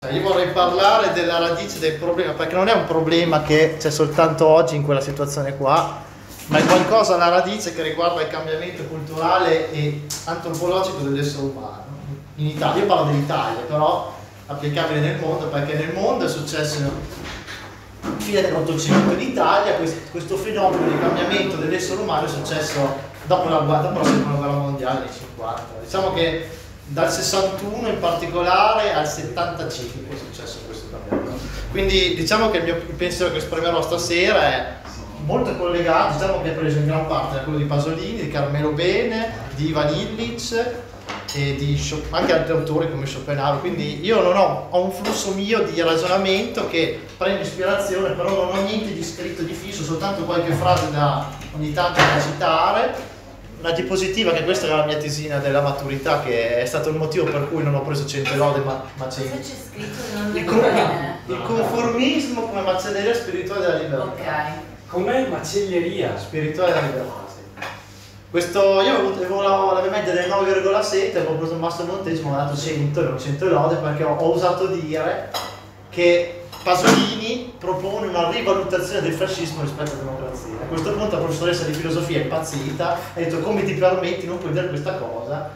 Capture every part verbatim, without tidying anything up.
Io vorrei parlare della radice del problema, perché non è un problema che c'è soltanto oggi in quella situazione qua, ma è qualcosa alla radice che riguarda il cambiamento culturale e antropologico dell'essere umano. In Italia, io parlo dell'Italia, però applicabile nel mondo, perché nel mondo è successo fine dell'Ottocento. In Italia questo fenomeno di cambiamento dell'essere umano è successo dopo la, dopo la seconda guerra mondiale nei cinquanta. Diciamo che dal sessantuno in particolare al settantacinque è successo questo cambiamento. Quindi diciamo che il mio pensiero che esprimerò stasera è molto collegato, diciamo che è preso in gran parte da quello di Pasolini, di Carmelo Bene, di Ivan Illich e di anche altri autori come Schopenhauer. Quindi io non ho, ho un flusso mio di ragionamento che prende ispirazione, però non ho niente di scritto di fisso, soltanto qualche frase da ogni tanto da citare. Una diapositiva, che questa era la mia tesina della maturità, che è stato il motivo per cui non ho preso cento lode, ma, ma c'è c'è scritto, non il, con, il conformismo come macelleria spirituale della libertà. Ok. Com'è macelleria? Spirituale della libertà, sì. Questo, io avevo, avevo la, la mia media del nove virgola sette, avevo preso il master montesimo, mi ha dato cento, non cento lode, perché ho, ho usato dire che Pasolini propone una rivalutazione del fascismo rispetto alla democrazia. A questo punto la professoressa di filosofia è impazzita, ha detto: come ti permetti, non puoi dire questa cosa?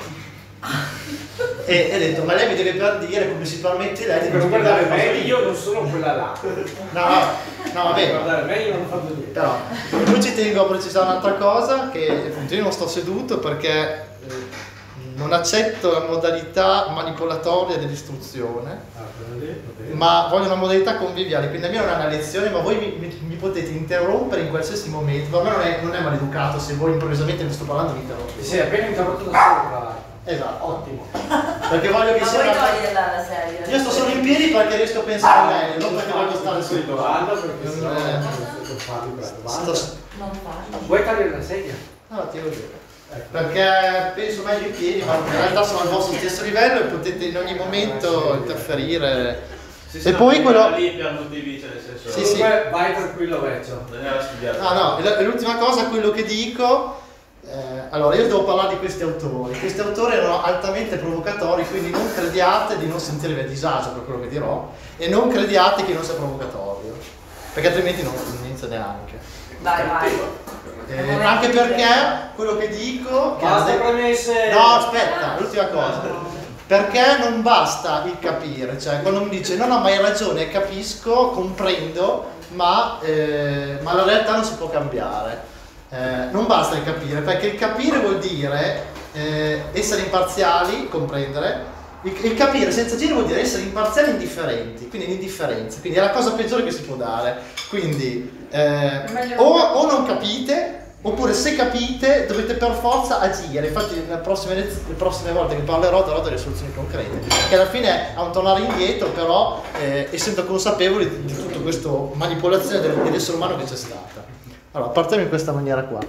E ha detto: ma lei mi deve per dire come si permette lei di per non guardare spiegare me, Pasolini. io non sono quella là. No, no, no, vabbè. Per guardare me, io non ho fatto niente. Però, poi ci tengo a precisare un'altra cosa, che appunto io non sto seduto perché eh, non accetto la modalità manipolatoria dell'istruzione, Ah, ma voglio una modalità conviviale, quindi a me non è una lezione, ma voi mi, mi, mi potete interrompere in qualsiasi momento. A me non è, non è maleducato se voi improvvisamente mi sto parlando mi interrompete. Si è appena interrotto da solo, tra l'altro. Esatto. Ottimo. Perché voglio che Ma sia vuoi una... toglierla la sedia? Io sto solo in piedi perché riesco a pensare meglio, non perché voglio stare sul Vado perché Non sennò è- non farli presto. Sto... Non farlo. Vuoi tagliare la sedia? No, ti devo dire. Perché penso meglio in piedi, ma in realtà sono al vostro stesso livello e potete in ogni momento interferire. Sì, E poi quello... lì per motivi, cioè nel senso... Sì, sì. Comunque, vai tranquillo, vecchio. Bisogna studiare. No, no, e l'ultima cosa, quello che dico... Eh, allora, io devo parlare di questi autori. Questi autori erano altamente provocatori, quindi non crediate di non sentirvi a disagio per quello che dirò e non crediate che non sia provocatorio, perché altrimenti non inizia neanche. Vai, vai. Eh, anche perché quello che dico... Che Basta ha de- premesse. No, aspetta, l'ultima cosa. Perché non basta il capire, cioè quando mi dice no, no, ma hai ragione, capisco, comprendo, ma, eh, ma la realtà non si può cambiare. Eh, non basta il capire, perché il capire vuol dire eh, essere imparziali, comprendere. Il, il capire senza giro vuol dire essere imparziali e indifferenti, quindi l'indifferenza, quindi è la cosa peggiore che si può dare. Quindi eh, o, o non capite, oppure se capite dovete per forza agire. Infatti le prossime, le prossime volte che parlerò darò delle soluzioni concrete, che alla fine è un tornare indietro, però eh, essendo consapevoli di, di tutto questo manipolazione del, dell'essere umano che c'è stata. Allora, partiamo in questa maniera qua.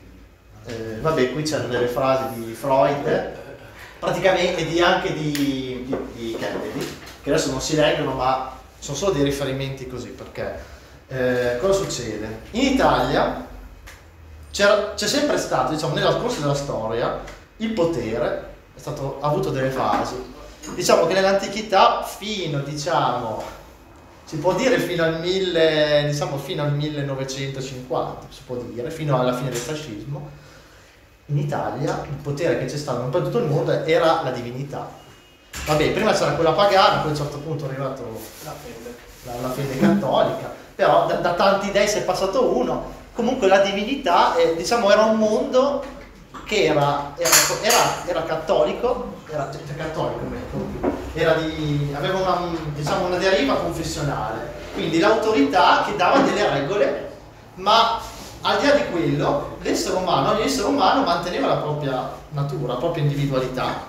Eh, vabbè, qui c'erano delle frasi di Freud, praticamente, e di, anche di, di, di Kennedy, che adesso non si leggono, ma sono solo dei riferimenti così, perché eh, cosa succede? In Italia c'è sempre stato, diciamo, nel corso della storia, il potere è stato, ha avuto delle fasi. Diciamo che nell'antichità fino, diciamo, si può dire fino al mille, diciamo fino al millenovecentocinquanta, si può dire, fino alla fine del fascismo, in Italia il potere che c'è stato un po' in tutto il mondo era la divinità. Vabbè, prima c'era quella pagana, poi a un certo punto è arrivato la fede, la, la fede cattolica, però da, da tanti dei si è passato uno. Comunque la divinità, eh, diciamo, era un mondo che era, era, era, era cattolico, era cioè, cattolico, era di, aveva una, diciamo, una deriva confessionale, quindi l'autorità che dava delle regole, ma al di là di quello, l'essere umano, ogni essere umano manteneva la propria natura, la propria individualità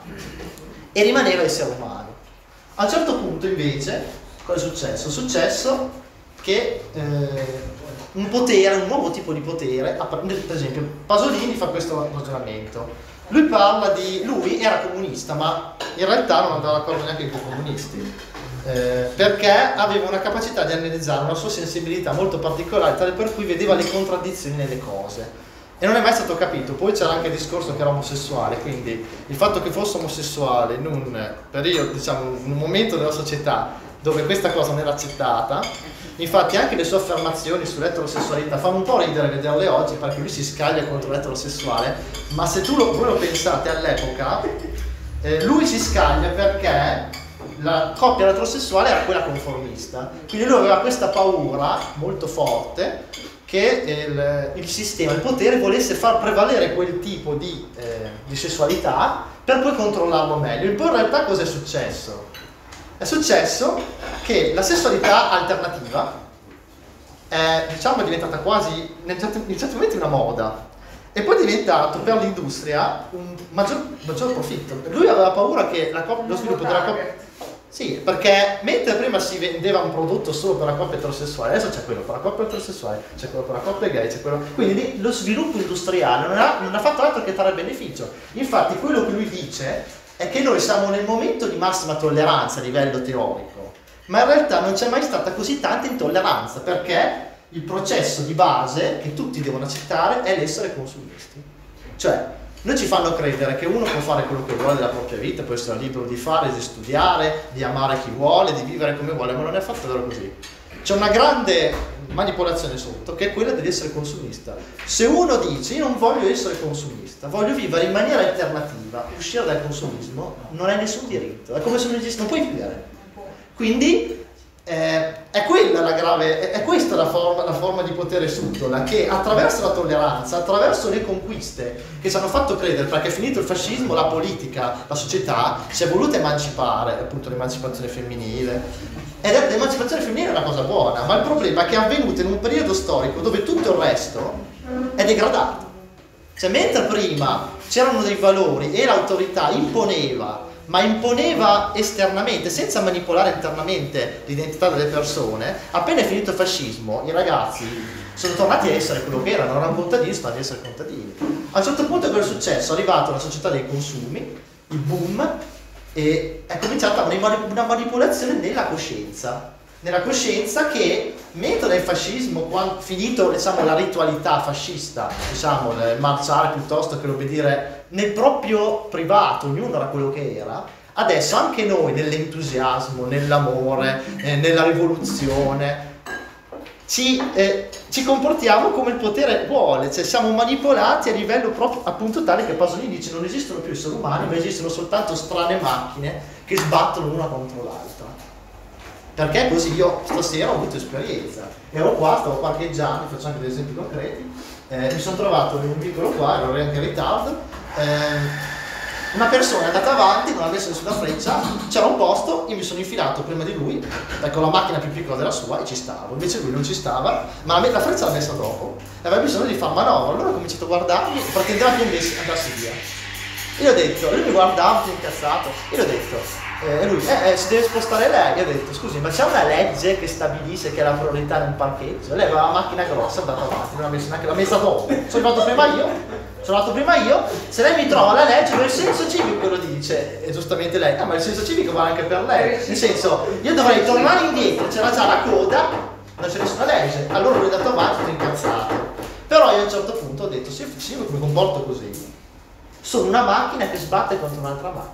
e rimaneva essere umano. A un certo punto invece, cosa è successo? È successo che eh, un potere, un nuovo tipo di potere, per esempio Pasolini fa questo ragionamento. Lui parla di, lui era comunista, ma in realtà non andava d'accordo neanche con i comunisti, eh, perché aveva una capacità di analizzare, una sua sensibilità molto particolare, tale per cui vedeva le contraddizioni nelle cose e non è mai stato capito. Poi c'era anche il discorso che era omosessuale, quindi il fatto che fosse omosessuale in un periodo, diciamo, in un momento della società dove questa cosa non era accettata. Infatti anche le sue affermazioni sull'eterosessualità fanno un po' ridere vederle oggi, perché lui si scaglia contro l'eterosessuale, ma se tu lo, voi lo pensate all'epoca, eh, lui si scaglia perché la coppia eterosessuale era quella conformista, quindi lui aveva questa paura molto forte che il, il sistema, il potere volesse far prevalere quel tipo di, eh, di sessualità per poi controllarlo meglio. E poi in realtà cosa è successo? È successo che la sessualità alternativa è, diciamo, è diventata quasi in certi, in certi momenti una moda, e poi è diventato per l'industria un maggior, maggior profitto. Lui aveva paura che la lo sviluppo della coppia... Sì, perché mentre prima si vendeva un prodotto solo per la coppia eterosessuale, adesso c'è quello per la coppia eterosessuale, c'è quello per la coppia gay, c'è quello... Quindi lo sviluppo industriale non ha, non ha fatto altro che trarre beneficio. Infatti quello che lui dice è che noi siamo nel momento di massima tolleranza a livello teorico, ma in realtà non c'è mai stata così tanta intolleranza, perché il processo di base che tutti devono accettare è l'essere consumisti. Cioè, noi ci fanno credere che uno può fare quello che vuole della propria vita, può essere libero di fare, di studiare, di amare chi vuole, di vivere come vuole, ma non è affatto vero così. C'è una grande manipolazione sotto, che è quella dell'essere consumista. Se uno dice io non voglio essere consumista, voglio vivere in maniera alternativa, uscire dal consumismo, non hai nessun diritto, è come se non esiste, non puoi vivere. Quindi eh, è quella la grave, è, è questa la forma, la forma di potere subdola, che attraverso la tolleranza, attraverso le conquiste che ci hanno fatto credere, perché è finito il fascismo, la politica, la società si è voluta emancipare, appunto l'emancipazione femminile, ed è, l'emancipazione femminile è una cosa buona, ma il problema è che è avvenuta in un periodo storico dove tutto il resto è degradato. Cioè, mentre prima c'erano dei valori e l'autorità imponeva, ma imponeva esternamente, senza manipolare internamente l'identità delle persone, appena è finito il fascismo, i ragazzi sono tornati a essere quello che erano, erano contadini, sono tornati a essere contadini. A un certo punto cosa è successo? È arrivata la società dei consumi, il boom, e è cominciata una manipolazione nella coscienza, nella coscienza che, mentre nel fascismo, quando finito, diciamo, la ritualità fascista, diciamo, il marciare piuttosto che l'obbedire nel proprio privato, ognuno era quello che era, adesso anche noi nell'entusiasmo, nell'amore, eh, nella rivoluzione, ci, eh, ci comportiamo come il potere vuole, cioè siamo manipolati a livello proprio, appunto, tale che Pasolini dice non esistono più esseri umani, ma esistono soltanto strane macchine che sbattono l'una contro l'altra. Perché così io stasera ho avuto esperienza, ero qua, stavo parcheggiando, faccio anche degli esempi concreti, eh, mi sono trovato in un vicolo qua, ero anche in ritardo, eh, una persona è andata avanti, non avesse nessuna freccia, c'era un posto, io mi sono infilato prima di lui, con la macchina più piccola della sua, e ci stavo, invece lui non ci stava, ma la freccia l'ha messa dopo, e aveva bisogno di far manovra, allora ho cominciato a guardarmi e pretendeva che andassi via. Io ho detto, lui mi guardava, tutto incazzato, io gli ho detto, e eh, lui, eh, eh, si deve spostare lei. Io ho detto, scusi, ma c'è una legge che stabilisce che è la priorità nel parcheggio? Lei aveva una macchina grossa, è andata avanti, non l'ha messa neanche, l'ha messa dopo. Sono arrivato prima io, sono arrivato prima io, se lei mi trova la legge, ma il senso civico lo dice, e giustamente lei, ah, ma il senso civico vale anche per lei. Nel senso, io dovrei tornare indietro, c'era già la coda, non c'è nessuna legge, allora lui è andato avanti, sono incazzato. Però io a un certo punto ho detto, se io mi comporto così, sono una macchina che sbatte contro un'altra macchina.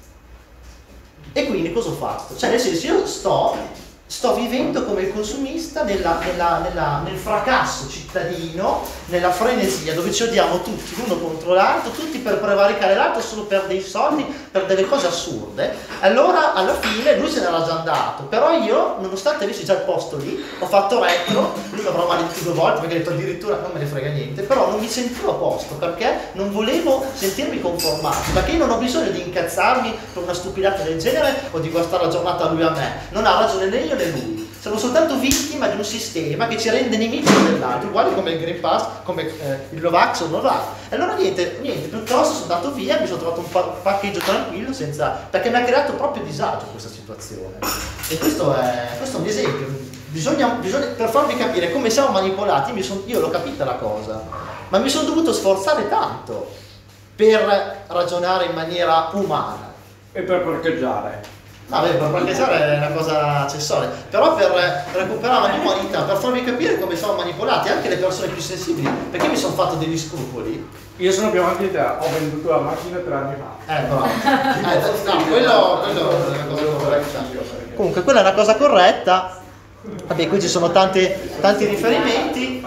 E quindi cosa ho fatto? Cioè, nel senso, io sto, sto vivendo come il consumista nella, nella, nella, nel fracasso cittadino, nella frenesia, dove ci odiamo tutti, l'uno contro l'altro, tutti per prevaricare l'altro solo per dei soldi, per delle cose assurde. Allora, alla fine, lui se n'era già andato, però io, nonostante avessi già il posto lì, ho fatto retro, lui mi avrà maledetto due volte, perché ho detto addirittura non me ne frega niente, però non mi sentivo a posto, perché non volevo sentirmi conformato, perché io non ho bisogno di incazzarmi per una stupidata del genere o di guastare la giornata a lui a me, non ha ragione né io né lui, siamo soltanto vittima di un sistema che ci rende nemici dell'altro, uguali come il Green Pass, come eh, il Novax o Novax. E allora niente, niente, piuttosto sono andato via, mi sono trovato un pa parcheggio tranquillo, senza, perché mi ha creato proprio disagio questa situazione. E questo è, questo è un esempio. Bisogna, bisogna, per farvi capire come siamo manipolati, mi son, io l'ho capita la cosa, ma mi sono dovuto sforzare tanto per ragionare in maniera umana. E per parcheggiare. Vabbè, per parcheggiare è una cosa accessoria, però per recuperare la mia umanità, per farvi capire come siamo manipolati, anche le persone più sensibili, perché mi sono fatto degli scrupoli. Io sono più avanti di te, ho venduto la macchina tre anni fa. Eh, bravo. Eh, no, quello, quello è una cosa corretta. Comunque quella è una cosa corretta. Vabbè, qui ci sono tante, tanti riferimenti.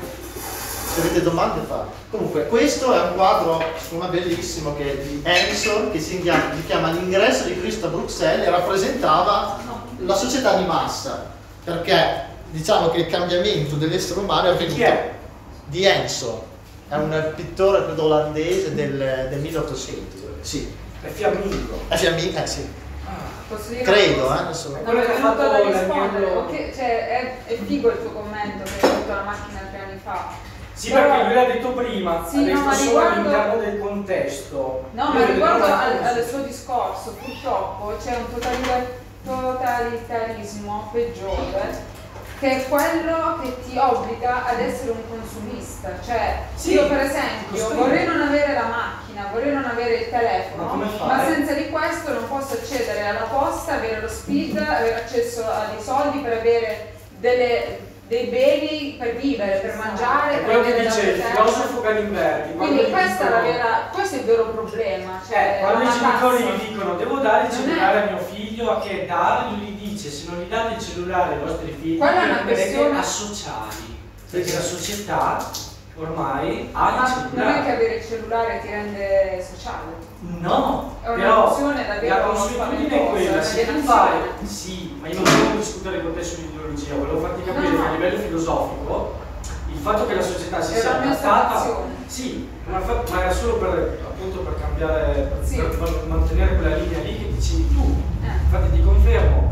Se avete domande fate. Comunque questo è un quadro secondo me bellissimo che è di Ensor, che si chiama, si chiama L'ingresso di Cristo a Bruxelles, e rappresentava la società di massa, perché diciamo che il cambiamento dell'essere umano è avvenuto. Chi è? Di Ensor, è un pittore credo olandese del, del milleottocento. Sì. È fiammingo. È fiammingo, eh sì. Posso dire Credo, una eh, cosa? non so. No, Quello mi che è ha venuto fatto da la rispondere, mia- ok, cioè è, è figo il tuo commento che hai avuto la macchina tre anni fa. Sì, Però- perché lui l'ha detto prima, Sì, ha no, detto ma solo riguardo- all'interno del contesto. No, Io ma ho detto riguardo una al, cosa. al suo discorso, purtroppo c'è un totali- totalitarismo peggiore, che è quello che ti obbliga ad essere un consumista. Cioè, Sì, io per esempio questo vorrei io. non avere la macchina, vorrei non avere il telefono, Ma come ma, fai? senza di questo non posso accedere alla posta, avere lo speed, avere accesso a dei soldi per avere delle- dei beni per vivere, per mangiare, È per quello che avere da dice il poter- filosofo Galimberti. Quindi quando gli questa è la dicono- vera, questo è il vero problema. Cioè, Eh, quando la i genitori matassa. gli dicono devo dare il Non cellulare è- a mio figlio, a che dargli, lui gli dice se non gli date il cellulare ai vostri figli Quella è una renderete questione- asociali, perché la società ormai ha Ma il non è che cellulare. avere il cellulare ti rende sociale. No, È una però nozione davvero la consuetudine è spaventosa, quella, una se tu delusione. fai, sì, ma io non volevo discutere con te sull'ideologia, volevo farti capire No, no. che a livello filosofico il fatto che la società si È sia la mia adattata, osservazione. sì, ma, fa- ma era solo per appunto per cambiare, per, Sì. per mantenere quella linea lì che dicevi tu. Eh. Infatti ti confermo,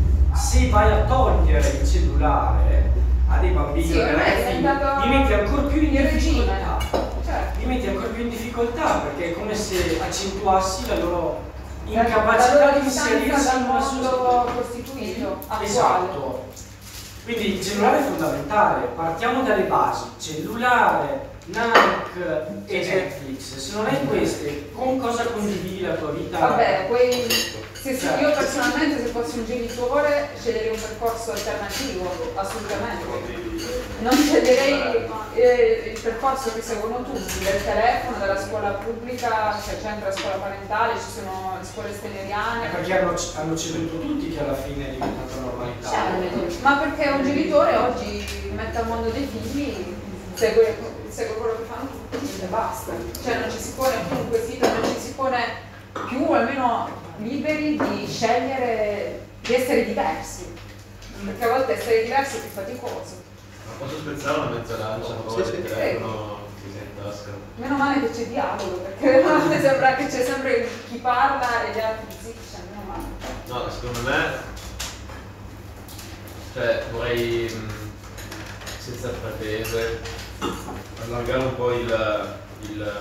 se vai a togliere il cellulare a dei bambini Sì, o ormai è ragazzi, diventato li metti ancora più in il regime. difficoltà. Certo. Li metti ancora più in difficoltà perché è come se accentuassi la loro La- incapacità la loro di distanza inserirsi dal in una mondo società. costituito, attuale. Esatto. Quindi il cellulare è fondamentale, partiamo dalle basi, cellulare, Nike e Netflix, se non hai queste, con cosa condividi la tua vita? Vabbè, poi se, se io personalmente se fossi un genitore sceglierei un percorso alternativo, assolutamente. Non sceglierei eh, il percorso che seguono tutti, del telefono, della scuola pubblica, cioè c'è anche la scuola parentale, ci sono le scuole È steneriane. perché hanno, hanno ceduto tutti che alla fine è diventata normalità. Ma perché un genitore oggi mette al mondo dei figli, segue, segue quello che fanno tutti e basta. Cioè non ci si pone più un quesito, non ci si pone più almeno liberi di scegliere di essere diversi. Perché a volte essere diversi è più faticoso. Ma posso spezzare una mezza lancia a favore Sì, sì. del telefono che sei in tasca? Meno male che c'è dialogo, perché a volte sembra che c'è sempre chi parla e gli altri zitti, cioè meno male. No, secondo me, cioè vorrei, mh, senza pretese, allargare un po' il, il,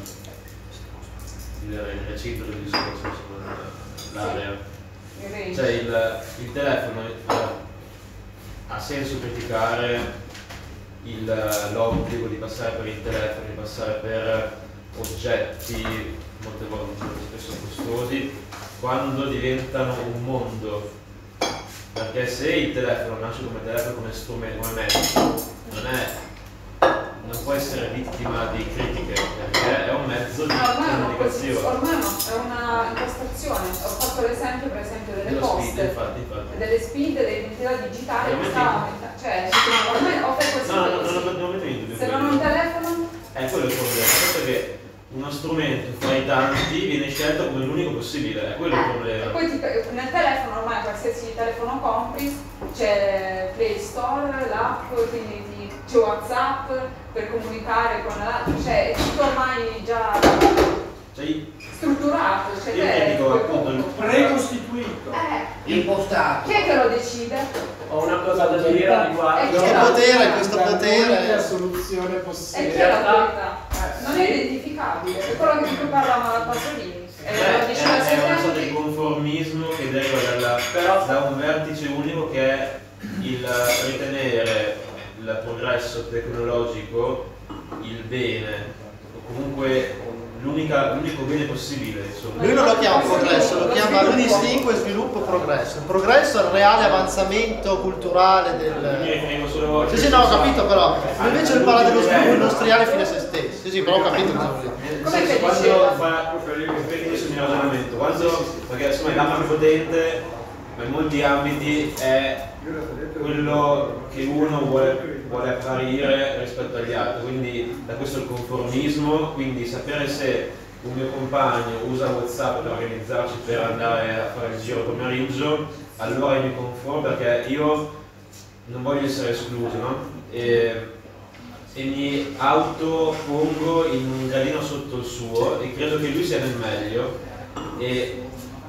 il recinto del discorso, insomma, l'area. Il range. Cioè il, il telefono eh, ha senso criticare il- l'obbligo di passare per il telefono, di passare per oggetti molte volte spesso costosi, quando diventano un mondo. Perché se il telefono nasce come telefono, come strumento, come mezzo, non è, non può essere vittima di critiche, perché è un mezzo di No, ormai è una posizione, comunicazione. ormai è una impostazione. Ho fatto l'esempio per esempio delle Dello speed, poste, infatti, infatti. delle spinte, dell'identità digitale che Veramente? sta aumentando. Cioè, ormai ho fatto questo No, no, no, no, non metto in dubbio se non ho quello. un telefono, È quello il problema, il fatto che uno strumento fra i tanti viene scelto come l'unico possibile, è quello il eh, e problema. poi ti- nel telefono ormai qualsiasi telefono compri c'è Play Store, l'app, quindi ti- c'è WhatsApp per comunicare con l'altro, cioè è tutto ormai già Cioè, io strutturato, cioè io te- dico appunto il- Precostituito. eh, Impostato. chi è che lo decide? Ho una cosa da dire a E riguardo. chi è la- potere, questo La potere. unica soluzione E possibile. chi è In la realtà, verità? Non è identificabile, è quello che tu parlavamo alla Pasolini. Cioè, Eh, lo è, diceva è una sorta di sempre. conformismo che deriva dalla- Però- da un vertice unico che è il ritenere il progresso tecnologico il bene, o comunque l'unica- l'unico bene possibile, insomma. Lui non lo chiama progresso, lo chiama, lui distingue sviluppo e progresso. Il progresso è il reale avanzamento culturale Mi del... riferivo solo Sì, sì, no, ho capito però. Invece lui parla dello sviluppo industriale fine a se stesso. Sì, sì, però ho capito cosa vuol dire. Nel Come senso, che quando diceva? fa riferisco al mio ragionamento, quando, perché insomma è l'arma più potente ma in molti ambiti è quello che uno vuole, vuole apparire rispetto agli altri, quindi da questo il conformismo, quindi sapere se un mio compagno usa WhatsApp per organizzarci per andare a fare il giro pomeriggio, allora io mi conformo perché io non voglio essere escluso, no? E, e mi autopongo in un gradino sotto il suo e credo che lui sia nel meglio. E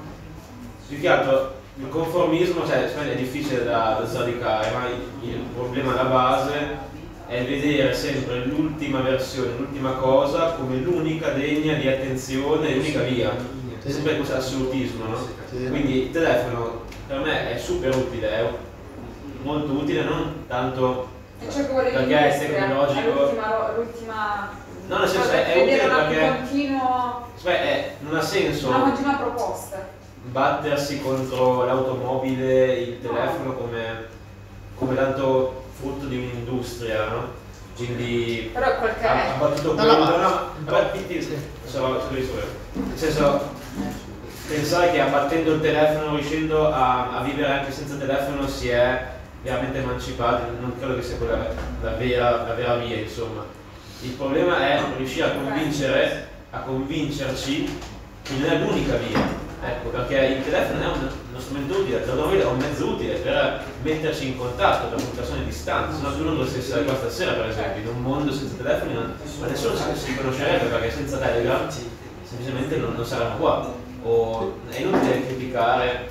più che altro il conformismo, cioè, è difficile da, da sradicare, ma il, il problema alla base è vedere sempre l'ultima versione, l'ultima cosa come l'unica degna di attenzione, l'unica via. C'è sempre questo assolutismo, no? Quindi il telefono per me è super utile, è molto utile, non tanto Ciò che volevi perché è dire, tecnologico. L'ultima, l'ultima No, nel senso cosa è, da è utile vedere una perché continuo, cioè, è, non ha senso una continua proposta. battersi contro l'automobile, il telefono come, come tanto frutto di un'industria, no? Quindi Però qualche ha, ha battuto No, quello, no, ma- no, però quindi, so, so, so, nel senso pensare che abbattendo il telefono, riuscendo a, a vivere anche senza telefono, si è veramente emancipati, non credo che sia quella la vera, la vera via, insomma. Il problema è riuscire a convincere, a convincerci che non è l'unica via. Ecco, perché il telefono è un, uno strumento utile, l'automobile è un mezzo utile per metterci in contatto con persone distanti, se no tu non dovresti essere qua stasera per esempio, in un mondo senza telefoni, non, ma nessuno si, si conoscerebbe perché senza Telegram semplicemente non, non saranno qua. O è inutile criticare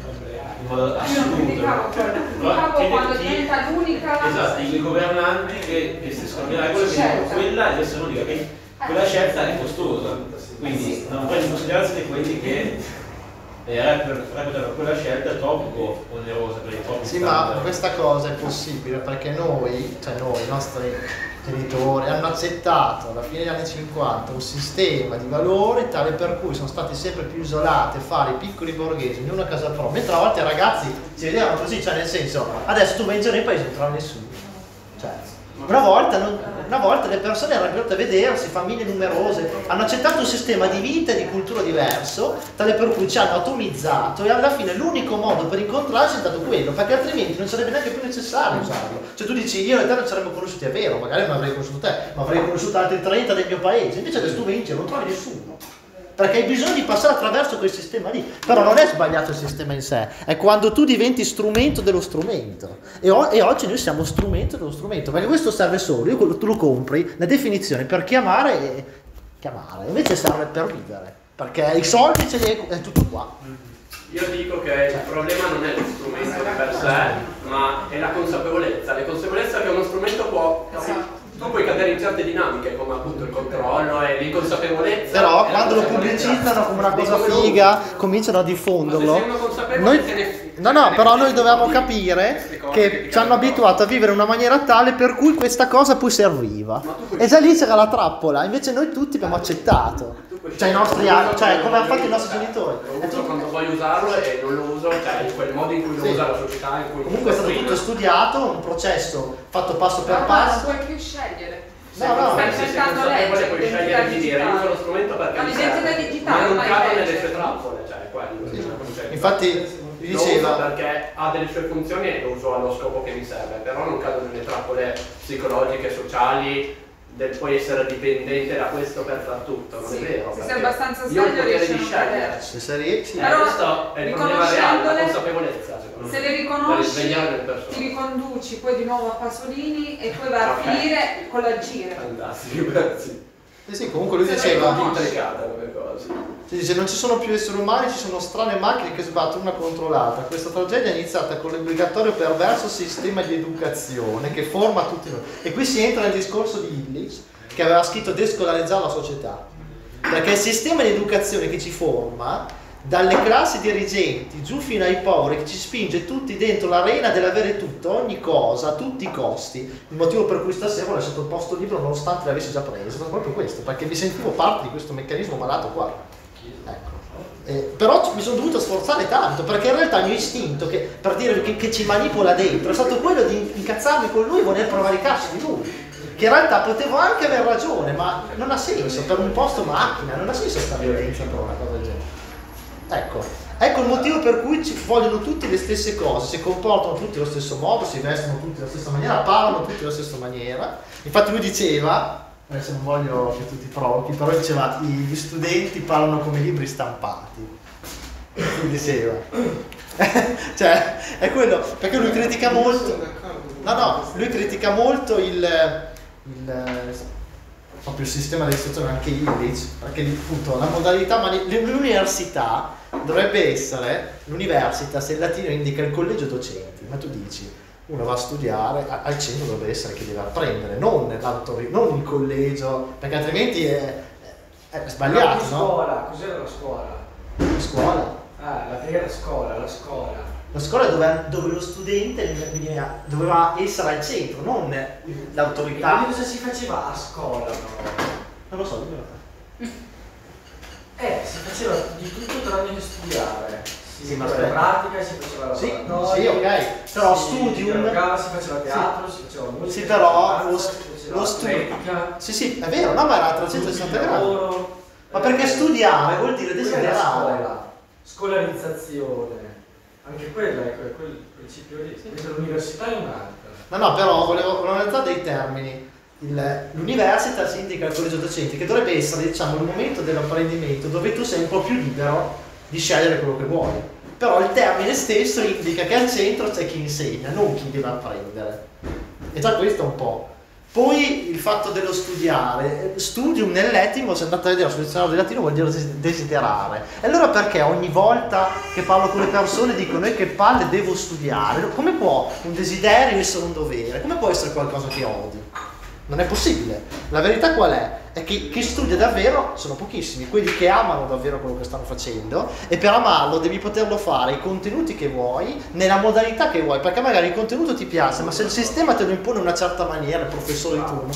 in modo Io non assoluto. criticavo no? quello, Però criticavo chi- quando chi- diventa l'unica. Esatto, i governanti che, che si scoprono le regole che Scelta. dicono quella deve essere l'unica, che quella scelta è costosa, quindi non prendi in considerazione quelli che eh, reputano quella scelta troppo onerosa per i propri Sì, ma standard. questa cosa è possibile perché noi, cioè noi, i nostri genitori, hanno accettato alla fine degli anni cinquanta un sistema di valori tale per cui sono stati sempre più isolati a fare i piccoli borghesi in una casa propria, mentre a volte i ragazzi si vedevano così, cioè nel senso, adesso tu vai in giro nei paesi e non trovi nessuno. Cioè, una volta, non- una volta le persone erano abituate a vedersi, famiglie numerose, hanno accettato un sistema di vita e di cultura diverso, tale per cui ci hanno atomizzato e alla fine l'unico modo per incontrarsi è stato quello, perché altrimenti non sarebbe neanche più necessario usarlo. Cioè tu dici io e te non ci saremmo conosciuti, è vero, magari non avrei conosciuto te, ma avrei conosciuto altri trenta del mio paese, invece adesso tu vai in giro, non trovi nessuno. Perché hai bisogno di passare attraverso quel sistema lì. Però non è sbagliato il sistema in sé, è quando tu diventi strumento dello strumento. E, o- e oggi noi siamo strumento dello strumento, perché questo serve solo, io quello- tu lo compri, la definizione per chiamare e chiamare, invece serve per vivere, perché i soldi ce li hai, è tutto qua. Io dico che il problema non è lo strumento di per sé, ma è la consapevolezza. La consapevolezza che uno strumento può... Tu puoi cadere in certe dinamiche, come appunto il controllo e l'inconsapevolezza. Però e la quando lo consapevolezza pubblicizzano come una di cosa come lo figa, usi. cominciano a diffonderlo. Ma se sei uno consapevole, Noi- te ne- No, te no, ne però fai noi di dobbiamo queste capire cose che ti ci hanno cambiano. abituato a vivere in una maniera tale per cui questa cosa poi serviva. Ma tu puoi- E già lì c'era la trappola, invece noi tutti abbiamo accettato. Tu puoi Cioè i nostri, scegliere, cioè quando come hanno voglio fatto i nostri usare. genitori. Lo È uso tutto- quando voglio usarlo e non lo uso, cioè in quel modo in cui lo Sì. usa la società, in cui Comunque è stato tutto studiato, un processo fatto passo per Ma ormai non passo. puoi più scegliere. No, no, Stai se sei cercando consapevole legge, puoi identità scegliere di dire io digitale. uso lo strumento perché No, mi l'identità serve, digitale ma non ormai cado legge. nelle sue trappole, cioè è quello il concetto. Infatti Lo uso diceva, perché ha delle sue funzioni e lo uso allo scopo che mi serve, però non cado nelle trappole psicologiche, sociali, del poi essere dipendente da questo per far tutto, non Sì, è vero. se perché sei abbastanza io ho il sveglio potere riesci di a non scegliere. cadere. se sei sì. Eh, Però, questo è il problema reale, la riconoscendole, consapevolezza, secondo me. Se le Da riconosci, risvegliare le persone. ti riconduci poi di nuovo a Pasolini e poi va a Ok. finire con l'agire. Fantastico, grazie. Sì, sì, comunque lui Se lo diceva, riconosci. Intricata come cosa. si dice non ci sono più esseri umani, ci sono strane macchine che sbattono una contro l'altra. Questa tragedia è iniziata con l'obbligatorio perverso sistema di educazione che forma tutti noi. E qui si entra nel discorso di Illich, che aveva scritto descolarizzare la società. Perché il sistema di educazione che ci forma, dalle classi dirigenti giù fino ai poveri, che ci spinge tutti dentro l'arena dell'avere tutto, ogni cosa, a tutti i costi. Il motivo per cui stasera ho lasciato il posto libero nonostante l'avessi già preso, è stato proprio questo, perché mi sentivo parte di questo meccanismo malato qua. Ecco. Eh, però mi sono dovuto sforzare tanto, perché in realtà il mio istinto, che, per dire che, che ci manipola dentro, è stato quello di incazzarmi con lui e voler prevaricarsi di lui. Che in realtà potevo anche aver ragione, ma non ha senso, per un posto macchina, non ha senso questa violenza per una cosa del genere. Ecco, Ecco il motivo per cui ci vogliono tutti le stesse cose, si comportano tutti allo stesso modo, si vestono tutti alla stessa maniera, parlano tutti alla stessa maniera. Infatti lui diceva, adesso non voglio che tu ti provochi, però diceva gli studenti parlano come libri stampati. Lui diceva. Cioè, è quello, perché lui critica molto. No, no, lui critica molto il, il proprio il sistema di istruzione, anche Illich, perché appunto la modalità, ma l'università dovrebbe essere, l'università se il latino indica il collegio docenti, ma tu dici uno va a studiare, al centro dovrebbe essere chi deve apprendere, non, non il collegio, perché altrimenti è, è sbagliato, la no? Scuola, cos'era la scuola? La scuola? Ah, la vera scuola, la scuola. La scuola dove, dove lo studente doveva essere al centro, non l'autorità. E quindi cosa si faceva a scuola? No? Non lo so, dimmi. Eh, si faceva di tutto tranne che studiare. Si Sì, ma faceva aspetta. pratica, si faceva Sì, laboratorio. sì, ok. Però si studium. giocava, si faceva teatro, si faceva musica. Sì, si però faceva lo, danza, si faceva lo studio. atletica, Sì, sì, è vero, no, ma era a trecentosessanta gradi. lavoro. Ma perché studiare vuol dire Quella è la desiderare. scuola. Scolarizzazione. Anche quella è quel, quel principio lì. Mentre l'università è un'altra. No, no, però volevo analizzare dei termini. Il- L'università si indica il collegio docenti, che dovrebbe essere, diciamo, il momento dell'apprendimento dove tu sei un po' più libero di scegliere quello che vuoi. Però il termine stesso indica che al centro c'è chi insegna, non chi deve apprendere. E già questo è un po'. Poi il fatto dello studiare, studium nell'etimo, se andate a vedere sul dizionario del latino vuol dire desiderare. E allora perché ogni volta che parlo con le persone dicono eh, che palle devo studiare? Come può un desiderio essere un dovere? Come può essere qualcosa che odi? Non è possibile. La verità qual è? È che chi studia davvero sono pochissimi, quelli che amano davvero quello che stanno facendo, e per amarlo devi poterlo fare i contenuti che vuoi, nella modalità che vuoi, perché magari il contenuto ti piace, ma se il sistema te lo impone in una certa maniera, il professore di turno,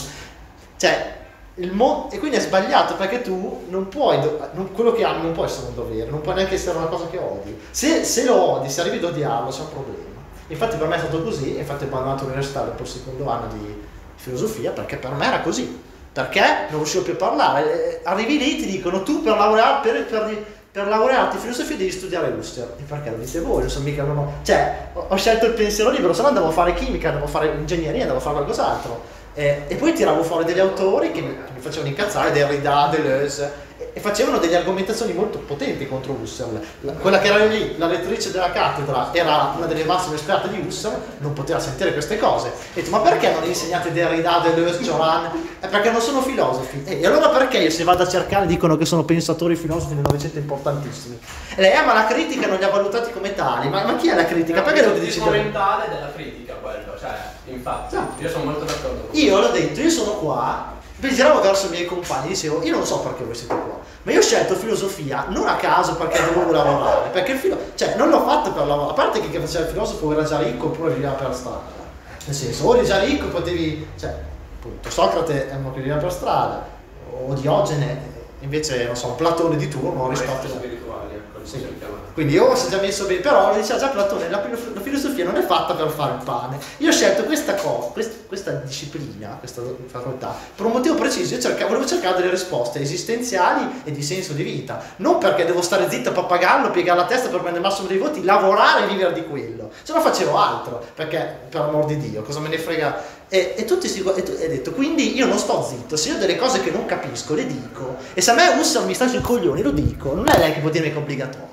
cioè, il mo- e quindi è sbagliato, perché tu non puoi, non, quello che ami non può essere un dovere, non può neanche essere una cosa che odi. Se, se lo odi, se arrivi ad odiarlo, c'è un problema. Infatti per me è stato così, infatti ho abbandonato l'università dopo il secondo anno di filosofia, perché per me era così, perché non riuscivo più a parlare. Arrivi lì e ti dicono tu per laureare per, per, per laurearti in filosofia devi studiare Husserl. E perché lo dite voi? Non so mica, non ho, cioè ho, ho scelto il pensiero libero, se no andavo a fare chimica, andavo a fare ingegneria, andavo a fare qualcos'altro, e, e poi tiravo fuori degli autori che mi, che mi facevano incazzare, Derrida, Deleuze, e facevano delle argomentazioni molto potenti contro Husserl. La- quella che era lì, la lettrice della cattedra, era una delle massime esperte di Husserl, non poteva sentire queste cose. E ho detto, ma perché non insegnate Derrida, Deleuze, Cioran? È perché non sono filosofi. E allora perché io se vado a cercare dicono che sono pensatori filosofi del Novecento importantissimi? E lei, ah, ma la critica non li ha valutati come tali. Ma, ma chi è la critica? Perché lo dici? fondamentale della critica quello, cioè, infatti, Esatto. io sono molto d'accordo con Io l'ho detto, io sono qua, mi giravo verso i miei compagni, dicevo, io non so perché voi siete qua, ma io ho scelto filosofia non a caso perché dovevo lavorare, perché il filo- cioè non l'ho fatto per lavorare, a parte che chi faceva il filosofo era già ricco oppure viveva per strada, nel senso, o eri già ricco potevi, cioè, appunto, Socrate è uno che viveva per strada, o Diogene, invece, non so, un Platone di turno, Aristotele. spirituali, ecco, li Sì. possiamo chiamare. Quindi io si è già messo bene, però lo diceva già Platone, la, la filosofia non è fatta per fare il pane. Io ho scelto questa cosa, quest, questa disciplina, questa facoltà, per un motivo preciso. Io cercavo, volevo cercare delle risposte esistenziali e di senso di vita, non perché devo stare zitto a pappagallo, piegare la testa per prendere il massimo dei voti, lavorare e vivere di quello. Se no facevo altro, perché per amor di Dio, cosa me ne frega. E, e tutti si e tu, e detto, quindi io non sto zitto, se io ho delle cose che non capisco le dico, e se a me Husserl mi sta sui coglioni lo dico, non è lei che può dirmi che è obbligatorio.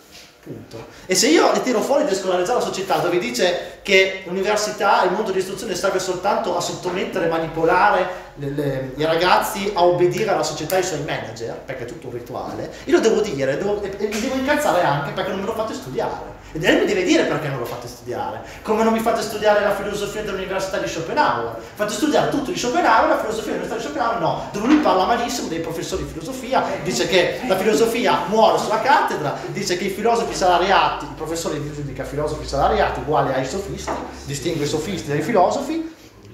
Punto. E se io le tiro fuori descolarizzare la società dove dice che l'università, il mondo dell'istruzione serve soltanto a sottomettere e manipolare le, le, i ragazzi a obbedire alla società e ai suoi manager, perché è tutto un rituale, io lo devo dire devo, e, e mi devo incazzare anche perché non me lo fate studiare. E lei mi deve dire perché non lo fate studiare, come non mi fate studiare la filosofia dell'università di Schopenhauer. Fate studiare tutto di Schopenhauer, la filosofia dell'università di Schopenhauer no, dove lui parla malissimo dei professori di filosofia, dice che la filosofia muore sulla cattedra, dice che i filosofi salariati, i professori giudica filosofi salariati uguali ai sofisti, distingue i sofisti dai filosofi,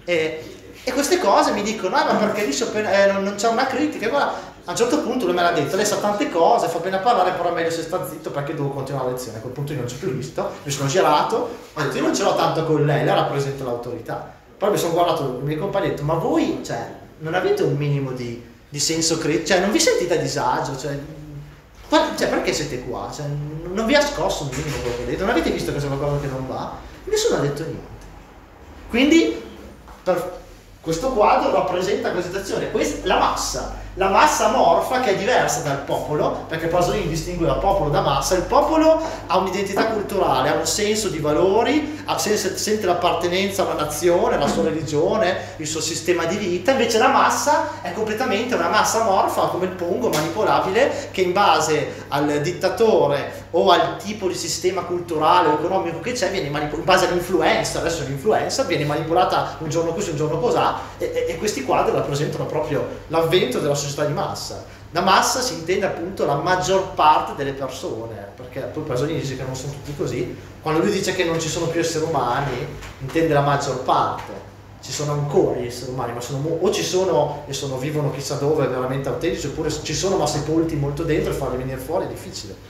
e, e queste cose mi dicono, ah, ma perché di Schopenhauer eh, non, non c'è una critica, guarda. A un certo punto lui me l'ha detto, lei sa tante cose, fa bene a parlare, però è meglio se sta zitto perché devo continuare la lezione. A quel punto io non ci ho più visto, mi sono girato, ho detto io non ce l'ho tanto con lei, lei rappresenta l'autorità. Poi mi sono guardato i miei compagni e ho detto, ma voi, cioè, non avete un minimo di, di senso critico, cioè non vi sentite a disagio, cioè, Guarda, cioè, perché siete qua? Cioè, non vi ha scosso un minimo quello che ho detto? Non avete visto che c'è qualcosa che non va? Nessuno ha detto niente. Quindi, per questo quadro rappresenta questa situazione, questa, la massa, la massa amorfa che è diversa dal popolo, perché Pasolini distingueva popolo da massa. Il popolo ha un'identità culturale, ha un senso di valori, ha, sente, sente l'appartenenza a una nazione, alla sua religione, il suo sistema di vita. Invece la massa è completamente una massa amorfa, come il pongo, manipolabile, che in base al dittatore o al tipo di sistema culturale o economico che c'è, viene manipolata, in base all'influencer, adesso è un'influencer, viene manipolata un giorno così, un giorno cosà, e, e, e questi quadri rappresentano proprio l'avvento della società di massa. La massa si intende appunto la maggior parte delle persone, perché poi Pasolini dice che non sono tutti così. Quando lui dice che non ci sono più esseri umani, intende la maggior parte. Ci sono ancora gli esseri umani, ma sono, o ci sono e sono, vivono chissà dove, veramente autentici, oppure ci sono ma sepolti molto dentro e farli venire fuori è difficile.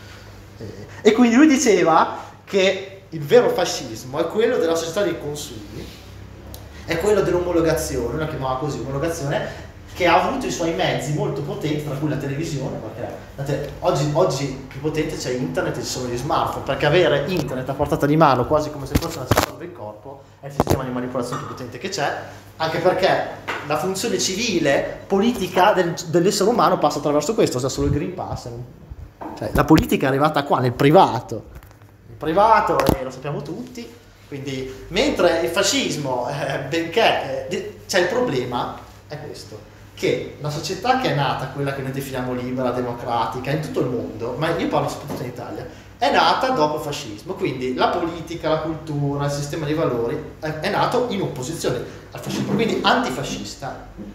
E quindi lui diceva che il vero fascismo è quello della società dei consumi, è quello dell'omologazione, la chiamava così, omologazione, che ha avuto i suoi mezzi molto potenti, tra cui la televisione, perché la te oggi, oggi più potente c'è internet e ci sono gli smartphone, perché avere internet a portata di mano, quasi come se fosse una cellula del corpo, è il sistema di manipolazione più potente che c'è, anche perché la funzione civile, politica del, dell'essere umano passa attraverso questo, sia solo il Green Pass. Cioè, la politica è arrivata qua, nel privato. Il privato, eh, lo sappiamo tutti, quindi mentre il fascismo, eh, benché, eh, c'è il problema, è questo, che la società che è nata, quella che noi definiamo libera, democratica, in tutto il mondo, ma io parlo soprattutto in Italia, è nata dopo il fascismo, quindi la politica, la cultura, il sistema di valori è, è nato in opposizione al fascismo, quindi antifascista.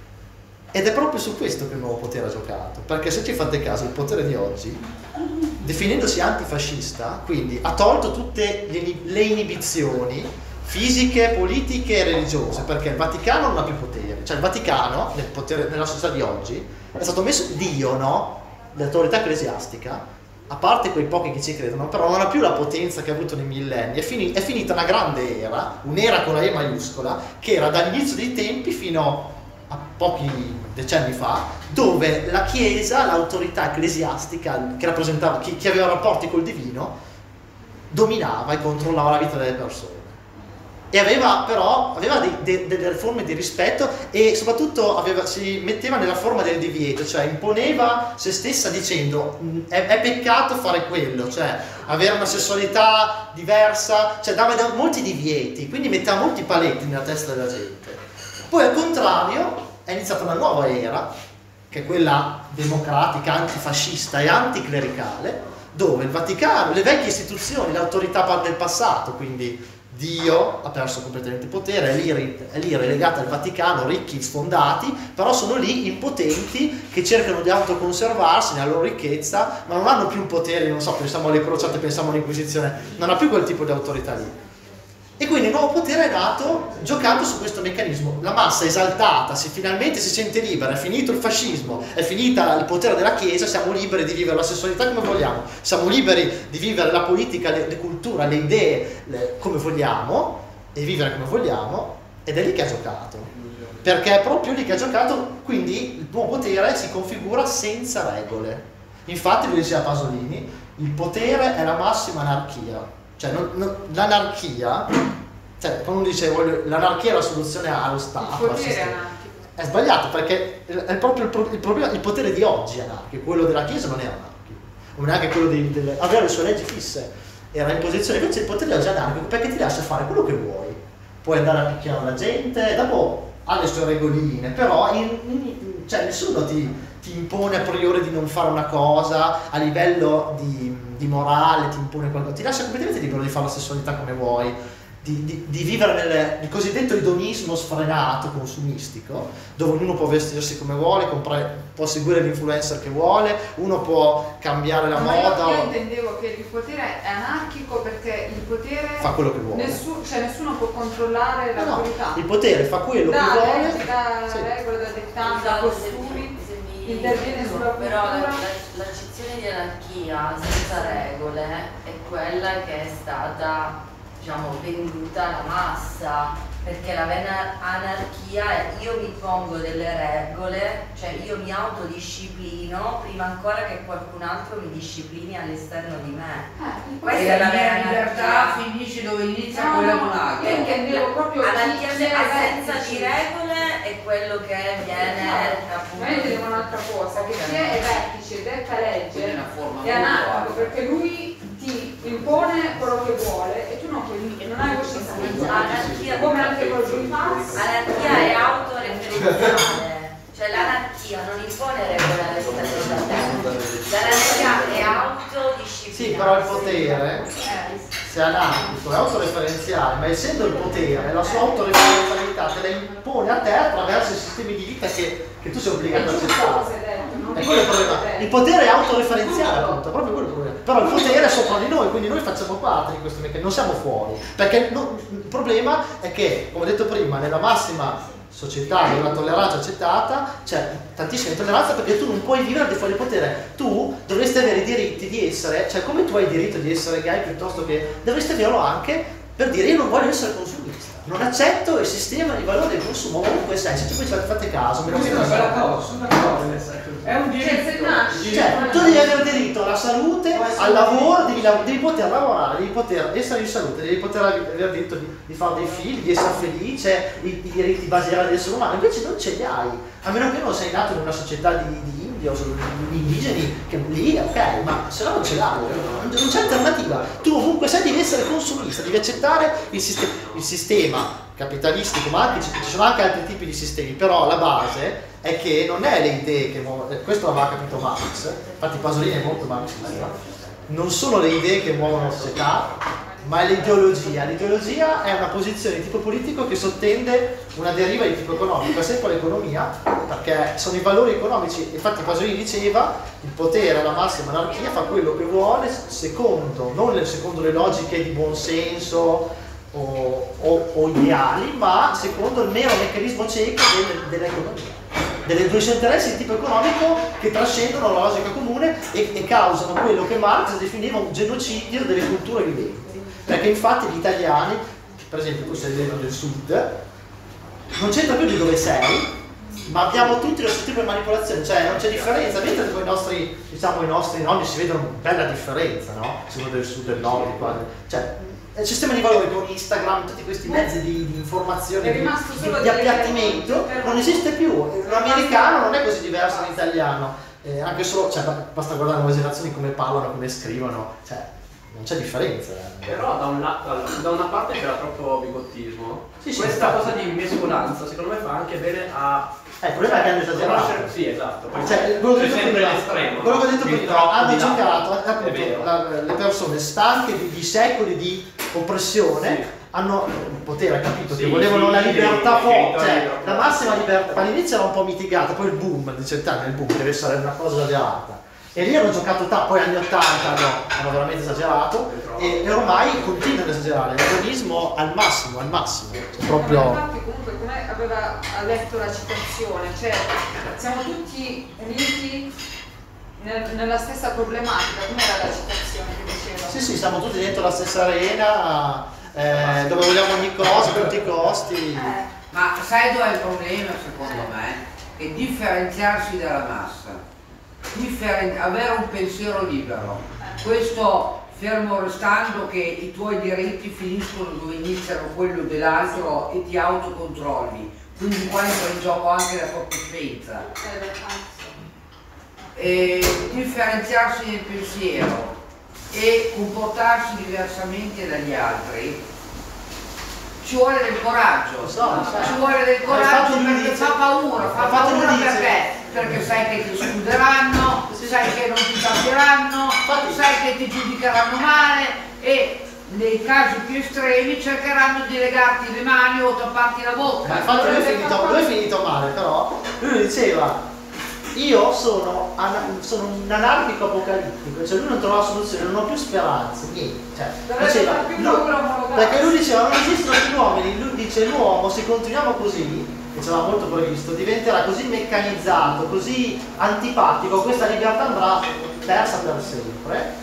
Ed è proprio su questo che il nuovo potere ha giocato, perché se ci fate caso il potere di oggi, definendosi antifascista, quindi ha tolto tutte le inibizioni fisiche, politiche e religiose, perché il Vaticano non ha più potere, cioè il Vaticano, nel potere, nella società di oggi, è stato messo Dio, no? L'autorità ecclesiastica, a parte quei pochi che ci credono, però non ha più la potenza che ha avuto nei millenni, è, fini, è finita una grande era, un'era con la E maiuscola, che era dall'inizio dei tempi fino a pochi decenni fa, dove la Chiesa, l'autorità ecclesiastica che rappresentava, chi, chi aveva rapporti col divino, dominava e controllava la vita delle persone. E aveva però aveva dei, de, delle forme di rispetto e soprattutto aveva, si metteva nella forma del divieto, cioè imponeva se stessa dicendo è, è peccato fare quello, cioè avere una sessualità diversa, cioè dava molti divieti, quindi metteva molti paletti nella testa della gente. Poi al contrario è iniziata una nuova era, che è quella democratica, antifascista e anticlericale, dove il Vaticano, le vecchie istituzioni, l'autorità del passato, quindi Dio ha perso completamente il potere, è lì, è lì relegata al Vaticano, ricchi, sfondati, però sono lì impotenti che cercano di autoconservarsi nella loro ricchezza, ma non hanno più un potere, non so, pensiamo alle crociate, pensiamo all'Inquisizione, non ha più quel tipo di autorità lì. E quindi il nuovo potere è nato giocando su questo meccanismo. La massa esaltata, se finalmente si sente libera, è finito il fascismo, è finita il potere della Chiesa, siamo liberi di vivere la sessualità come vogliamo, siamo liberi di vivere la politica, le, le culture, le idee le, come vogliamo e vivere come vogliamo, ed è lì che ha giocato. Perché è proprio lì che ha giocato, quindi il nuovo potere si configura senza regole. Infatti, lui diceva Pasolini, il potere è la massima anarchia. Cioè, l'anarchia, cioè, quando uno dice l'anarchia è la soluzione allo Stato, il potere è anarchico. È sbagliato, perché è proprio il, pro, il problema, il potere di oggi è anarchico, quello della Chiesa non è anarchico, non è anche quello di, delle, aveva le sue leggi fisse, era in posizione, invece il potere di oggi è anarchico perché ti lascia fare quello che vuoi, puoi andare a picchiare la gente, dopo ha le sue regoline, però in, in, cioè, nessuno ti, ti impone a priori di non fare una cosa a livello di, di morale, ti impone qualcosa, ti lascia completamente libero di fare la sessualità come vuoi, di, di, di vivere nel, nel cosiddetto edonismo sfrenato, consumistico, dove ognuno può vestirsi come vuole, comprare, può seguire l'influencer che vuole, uno può cambiare la Ma moda. Io, io intendevo che il potere è anarchico perché il potere fa quello che vuole. Nessuno, cioè nessuno può controllare No, l'autorità. no, il potere fa quello da che vuole. leggi, da Sì. regole, da dettami, da costumi, interviene sulla però la- cultura. la- l'accezione di anarchia senza regole è quella che è stata diciamo, venduta alla massa. Perché la vera anarchia è io mi pongo delle regole, cioè io mi autodisciplino prima ancora che qualcun altro mi disciplini all'esterno di me. Eh, Questa E è la la vera mia libertà anarchia. finisce dove inizia No, quella no, di un altro. io intendevo proprio Anarchia chi- se chi è assenza vertice. di regole è quello che viene appunto. Ma io intendevo un'altra cosa, che chi è vertice, detta Quindi è legge, una forma è molto anarchico alta. perché lui ti impone quello che vuole e tu non, puoi- non hai coscienza. Anarchia, Come anche quello che pass. Anarchia è autoreferenziale, cioè l'anarchia non impone regole all'esterno da te, l'anarchia è autodisciplinare. Sì, però il potere, se è anarchico, è autoreferenziale, ma essendo il potere, la sua autoreferenzialità te la impone a te attraverso i sistemi di vita che, che tu sei obbligato a accettare. E quello è il problema. Il potere è autoreferenziale, appunto, è proprio quello il problema. Però il potere è sopra di noi, quindi noi facciamo parte di questo meccanismo, non siamo fuori. Perché no, il problema è che, come detto prima, nella massima società della tolleranza accettata c'è tantissima intolleranza perché tu non puoi vivere al di fuori del potere. Tu dovresti avere i diritti di essere, cioè come tu hai il diritto di essere gay piuttosto che dovresti averlo anche per dire io non voglio essere consumista, non accetto il sistema di valore del consumo ovunque sei, se ci fate caso, me lo Questa è una bella cosa, sono d'accordo. È un Cioè, se diritto. nasci- Cioè, tu devi avere diritto alla salute, al lavoro, devi, lav- devi poter lavorare, devi poter essere in salute, devi poter ave- avere diritto di, di fare dei figli, di essere felice, i, i diritti basilari dell'essere umano, invece non ce li hai, a meno che non sei nato in una società di, di India o di indigeni, che lì ok, ma se no non ce l'hai, non, non c'è alternativa. Tu ovunque sei devi essere consumista, devi accettare il, siste- il sistema capitalistico, ma anche ci sono anche altri tipi di sistemi, però la base è che non è le idee che muovono, questo l'aveva capito Marx, infatti Pasolini è molto marxista, non sono le idee che muovono la società, ma è l'ideologia. L'ideologia è una posizione di tipo politico che sottende una deriva di tipo economico, è sempre l'economia, perché sono i valori economici, infatti Pasolini diceva il potere, la massima anarchia, fa quello che vuole secondo, non secondo le logiche di buonsenso o, o, o ideali, ma secondo il mero meccanismo cieco del, dell'economia, delle due interessi di tipo economico che trascendono la logica comune e, e causano quello che Marx definiva un genocidio delle culture viventi. Perché infatti gli italiani, per esempio tu sei del sud, non c'entra più di dove sei, ma abbiamo tutti lo stesso tipo di manipolazione, cioè non c'è differenza, mentre con i nostri, diciamo, i nostri nonni si vedono una bella differenza, no? Se uno del sud e del nord, qua, cioè il sistema di valori con Instagram, tutti questi mezzi di, di informazione, È di, rimasto solo di, di delle- appiattimento, non esiste più. L'americano non è così diverso dall'italiano, eh, anche solo, cioè, basta guardare le nuove generazioni come parlano, come scrivono, cioè non c'è differenza. Però da, un lato, da una parte c'era troppo bigottismo. Sì, sì, Questa infatti. cosa di mescolanza secondo me fa anche bene a Eh, il problema è che hanno esagerato. conoscere. Sì, esatto. Poi Cioè, quello che ho c'è detto sempre prima, l'estremo. quello che ho detto Il prima, troppo hanno di là. giocato, È appunto, vero. la- le persone stanche di, di secoli di oppressione, Sì. hanno il potere, capito, Sì, che volevano sì, la sì, libertà sì, forte, sì, cioè sì. la massima libertà, all'inizio era un po' mitigata, poi il boom, dice nel boom deve essere una cosa esagerata. E lì hanno giocato tanto, poi anni ottanta no, hanno veramente esagerato e, e ormai continuano ad esagerare, l'egoismo al massimo, al massimo, cioè Ma proprio... infatti comunque come aveva ha letto la citazione, cioè siamo tutti uniti nel- nella stessa problematica, com'era la citazione che diceva? Sì, sì, siamo tutti dentro la stessa arena, eh, dove vogliamo ogni cosa, a tutti i costi. Eh, Ma sai dov'è il problema secondo me? È differenziarsi dalla massa, Differen- avere un pensiero libero. Questo fermo restando che i tuoi diritti finiscono dove iniziano quello dell'altro e ti autocontrolli, quindi qua entra in gioco anche la tua coscienza. E differenziarsi nel pensiero e comportarsi diversamente dagli altri ci vuole del coraggio, Lo so, lo so. ci vuole del Hai coraggio fatto perché giudizio. fa paura, fa Hai fatto paura giudizio. perché? Perché sai che ti escluderanno, sai che non ti capiranno, Infatti- sai che ti giudicheranno male e nei casi più estremi cercheranno di legarti le mani o tapparti la bocca. Ma infatti lui è finito, lui è finito male, però lui diceva io sono, ana- sono un anarchico apocalittico, cioè lui non trovava soluzione, non ho più speranze, niente. Cioè, Dovrebbe diceva, far più lui- paura omologarsi. perché lui diceva non esistono più uomini, lui dice l'uomo se continuiamo così, che ci aveva molto previsto, diventerà così meccanizzato, così antipatico, questa libertà andrà persa per sempre.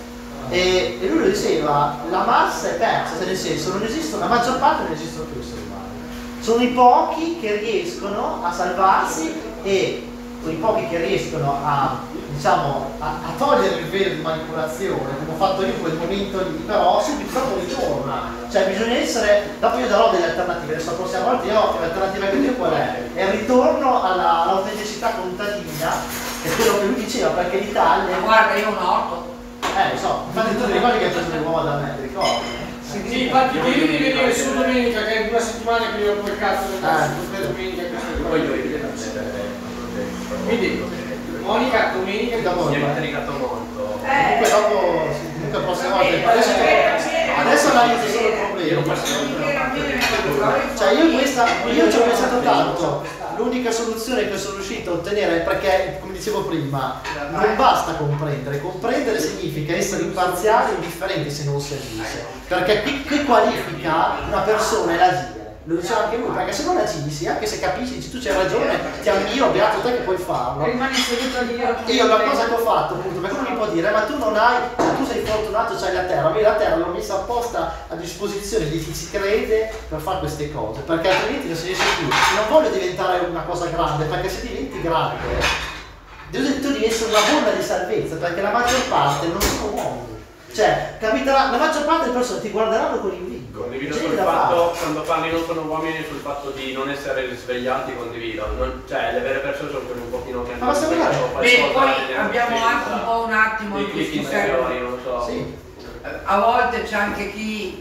E, e lui lo diceva, la massa è persa, cioè nel senso non esistono, la maggior parte non esistono più esseri umani. Sono i pochi che riescono a salvarsi e i pochi che riescono a, diciamo, a, a togliere il velo di manipolazione, come ho fatto io in quel momento lì, però subito dopo ritorna. Cioè bisogna essere, dopo io darò delle alternative, adesso la prossima volta io l'alternativa che io qual è? È il ritorno alla, all'autenticità contadina, che è quello che lui diceva, perché l'Italia... Ma guarda, io ho un orto. Eh, lo so, infatti tu ti ricordi che hai preso le uova da me, ti ricordi? Sì, infatti devi di venire su domenica, che è una settimana che io ho quel cazzo del cazzo, Eh. per domenica questo Voglio vedere. Quindi, Monica, domenica Da Mi voi, ha eh. intrigato molto. Comunque dopo, sì, comunque la prossima volta, adesso, adesso analizzo solo il problema. Cioè io questa, io ci ho pensato tanto, l'unica soluzione che sono riuscito a ottenere, perché come dicevo prima, non basta comprendere, comprendere significa essere imparziali e indifferenti se non servisse, perché qui, qui qualifica una persona e l'agire. Lo diceva anche lui, perché se non agissi, anche se capisci, dici tu c'hai ragione, ti ammiro, beato te che puoi farlo. Rimani seduto lì. Io la cosa che ho fatto, appunto, perché uno mi può dire, ma tu non hai, cioè tu sei fortunato, c'hai la terra, io la terra l'ho messa apposta a disposizione di chi ci crede per fare queste cose, perché altrimenti non si riesce più. Non voglio diventare una cosa grande, perché se diventi grande, tu devi essere una bolla di salvezza, perché la maggior parte non sono uomini. Cioè, capiterà, la maggior parte delle persone ti guarderanno con invidia. Condivido sul fatto, quando parli non sono uomini, sul fatto di non essere risvegliati, condivido. Non, cioè, le vere persone sono quelle un pochino che hanno Ma basta guardare. Beh, poi abbiamo anche un po' un attimo dei in click questi interiori, non so. Sì. A volte c'è anche chi,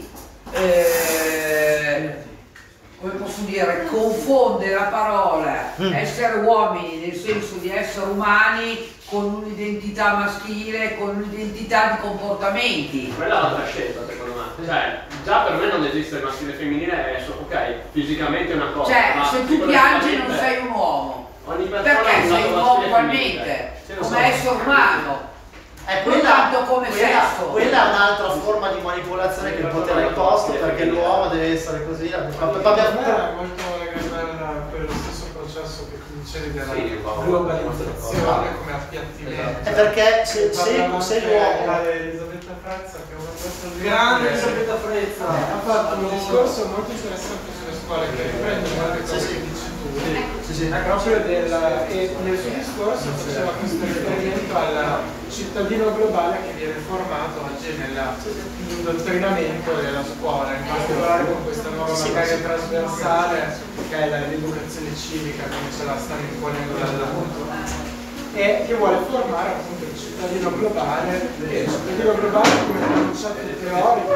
eh, come posso dire, confonde la parola Mm. essere uomini nel senso di essere umani con un'identità maschile, con un'identità di comportamenti. Quella è l'altra scelta secondo me. Cioè, già per me non esiste il maschile e il femminile, è so- ok, fisicamente è una cosa. Cioè, ma se tu piangi non psicologicamente sei un uomo, ogni persona ha perché un sei lato un uomo maschile e ugualmente, femminile. Sì, lo so. come essere umano. Eh, Non tanto come quella, sesso. quella è un'altra forma di manipolazione che il potere ha imposto, perché l'uomo deve essere così. Per me era molto legata a quello stesso processo che dicevi della Sì, ma- globalizzazione come appiattimento. È perché se, se, Parlava se anche l'uomo... Elisabetta Frezza, che è una persona grande Elisabetta Frezza. ha fatto un discorso molto interessante sulle scuole che riprende anche quello Sì, sì. che dici tu. Sì, sì. Proprio del, e nel suo discorso faceva questo riferimento al cittadino globale che viene formato oggi nell'indottrinamento della scuola, in particolare con questa nuova materia trasversale che è l'educazione civica, come ce la stanno imponendo dall'alto, e che vuole formare appunto il cittadino globale, e il cittadino globale come concetto teorico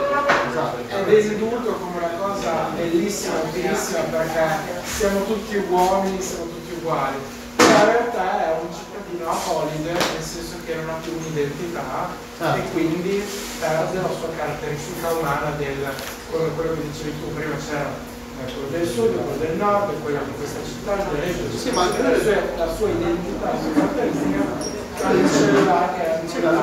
è venduto come una cosa bellissima, utilissima, perché siamo tutti uomini, siamo tutti uguali. Ma in realtà è un cittadino apolide, nel senso che non ha più un'identità Ah. e quindi perde la sua caratteristica umana del, come quello che dicevi tu prima, c'era eh, quello del sud, quello del nord, quello di questa città, il Reggio, Sì, ma- la sua, la sua identità, la sua caratteristica cancellata e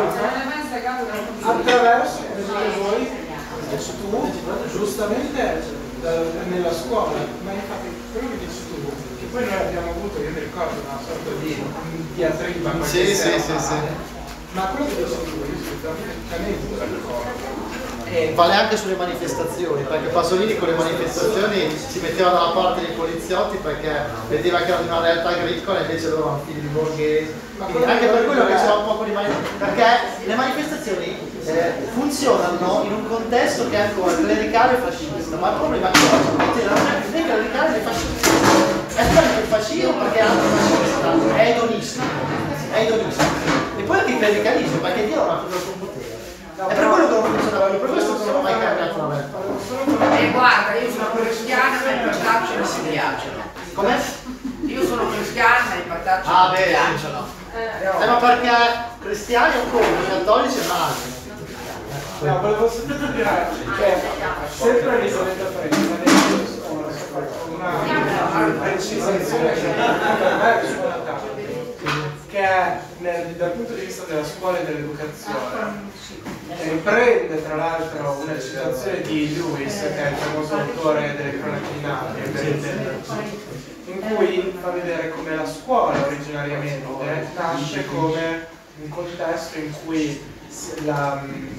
attraverso, come dite voi, dici tu, giustamente da- nella scuola, ma infatti quello che dici tu, che poi noi abbiamo avuto, io mi ricordo una sorta di diatriba qualche Sì, sì, sera sì, fa, sì. ma quello che dici tu, io sono perfettamente d'accordo. E Vale anche sulle manifestazioni, perché Pasolini con le manifestazioni si metteva dalla parte dei poliziotti perché vedeva che era una realtà agricola e invece loro erano figli di borghesi. Quindi anche per quello che c'era un po' di manifestazioni, perché le manifestazioni eh, funzionano in un contesto che è ancora clericale e fascista, ma il problema è che oggi non è più né clericale né fascista. È quello il fascismo perché è antifascista, è edonistico, è edonistico. E poi anche il clericalismo, perché Dio non ha più il potere. È per quello che non funziona, per questo che non ho mai cambiato la realtà. E guarda, io sono cristiana ma i patacci non mi piacciono. Com'è? Io sono cristiana ma i patacci Ah, non mi beh, piacciono. Eh, ma perché cristiani o come? Cattolici e mali. no, volevo soltanto dire che sempre Elisabetta Frezza nel discorso una precisazione che per me suona tanto, che è nel, dal punto di vista della scuola e dell'educazione. Riprende tra l'altro una citazione di Lewis, che è il famoso autore delle cronache di Narnia, in cui fa vedere come la scuola originariamente nasce come un contesto in cui la,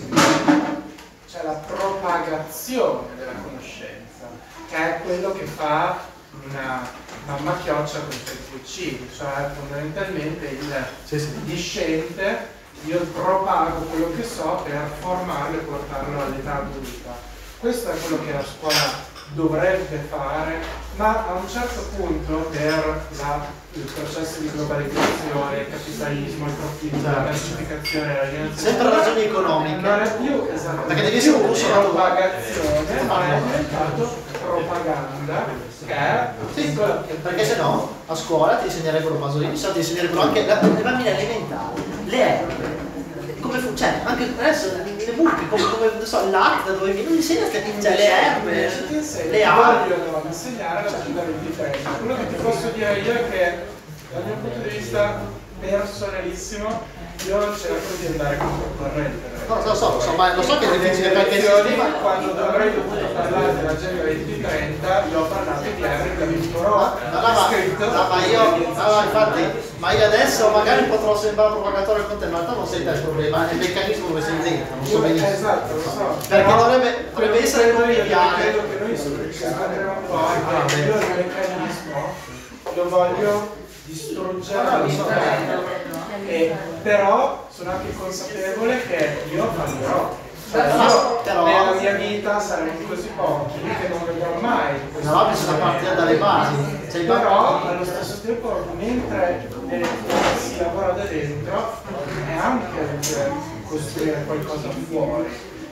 cioè la propagazione della conoscenza, che è quello che fa una mamma chioccia con i fettuccini, cioè fondamentalmente il Sì, sì. discente, io propago quello che so per formarlo e portarlo all'età adulta. Questo è quello che la scuola dovrebbe fare, ma a un certo punto per la, il processo di globalizzazione, il capitalismo, il profitto, la mercificazione, la generazione, Sempre ragioni economiche. non è più esattamente Perché devi essere un consumatore. propagazione, ma è diventato propaganda, che è Sì, perché se no a scuola ti insegnerebbero Pasolini, so, ti insegnerebbero anche la- le bambine elementari, le erbe, come fu- cioè anche adesso le mucche, come, come non so, il latte da dove viene, non insegna cioè le erbe, ci ti insegno, le alghe. vogliono insegnare l'agenda ventitrenta. Quello che ti posso dire io è che dal mio punto di vista personalissimo io cerco di andare controcorrente. No, lo so, lo so, ma lo so che è difficile perché il lezioni, sistema. quando dovrei dovuto parlare dell'agenda duemilatrenta, io ho parlato di Henry Vittoro, No, no, ma, scritto. no, ma io, no, no, infatti, ma io adesso magari potrò sembrare provocatori con te, ma in realtà non sei te il problema, è il meccanismo dove sei dentro, non so benissimo. Esatto, lo so. Perché Però dovrebbe, dovrebbe essere credo io, conviviale. credo che noi scopriamo un po' Ah, che beh. io il meccanismo lo voglio distruggere Ah, lo so. all'interno. E però sono anche consapevole che io fallirò. Cioè, No, io però- nella mia vita saremo così pochi che non vedrò mai questo. No, bisogna partire dalle basi. Cioè, i Però bambini- allo stesso tempo, mentre eh, si lavora da dentro, è anche eh, costruire qualcosa fuori,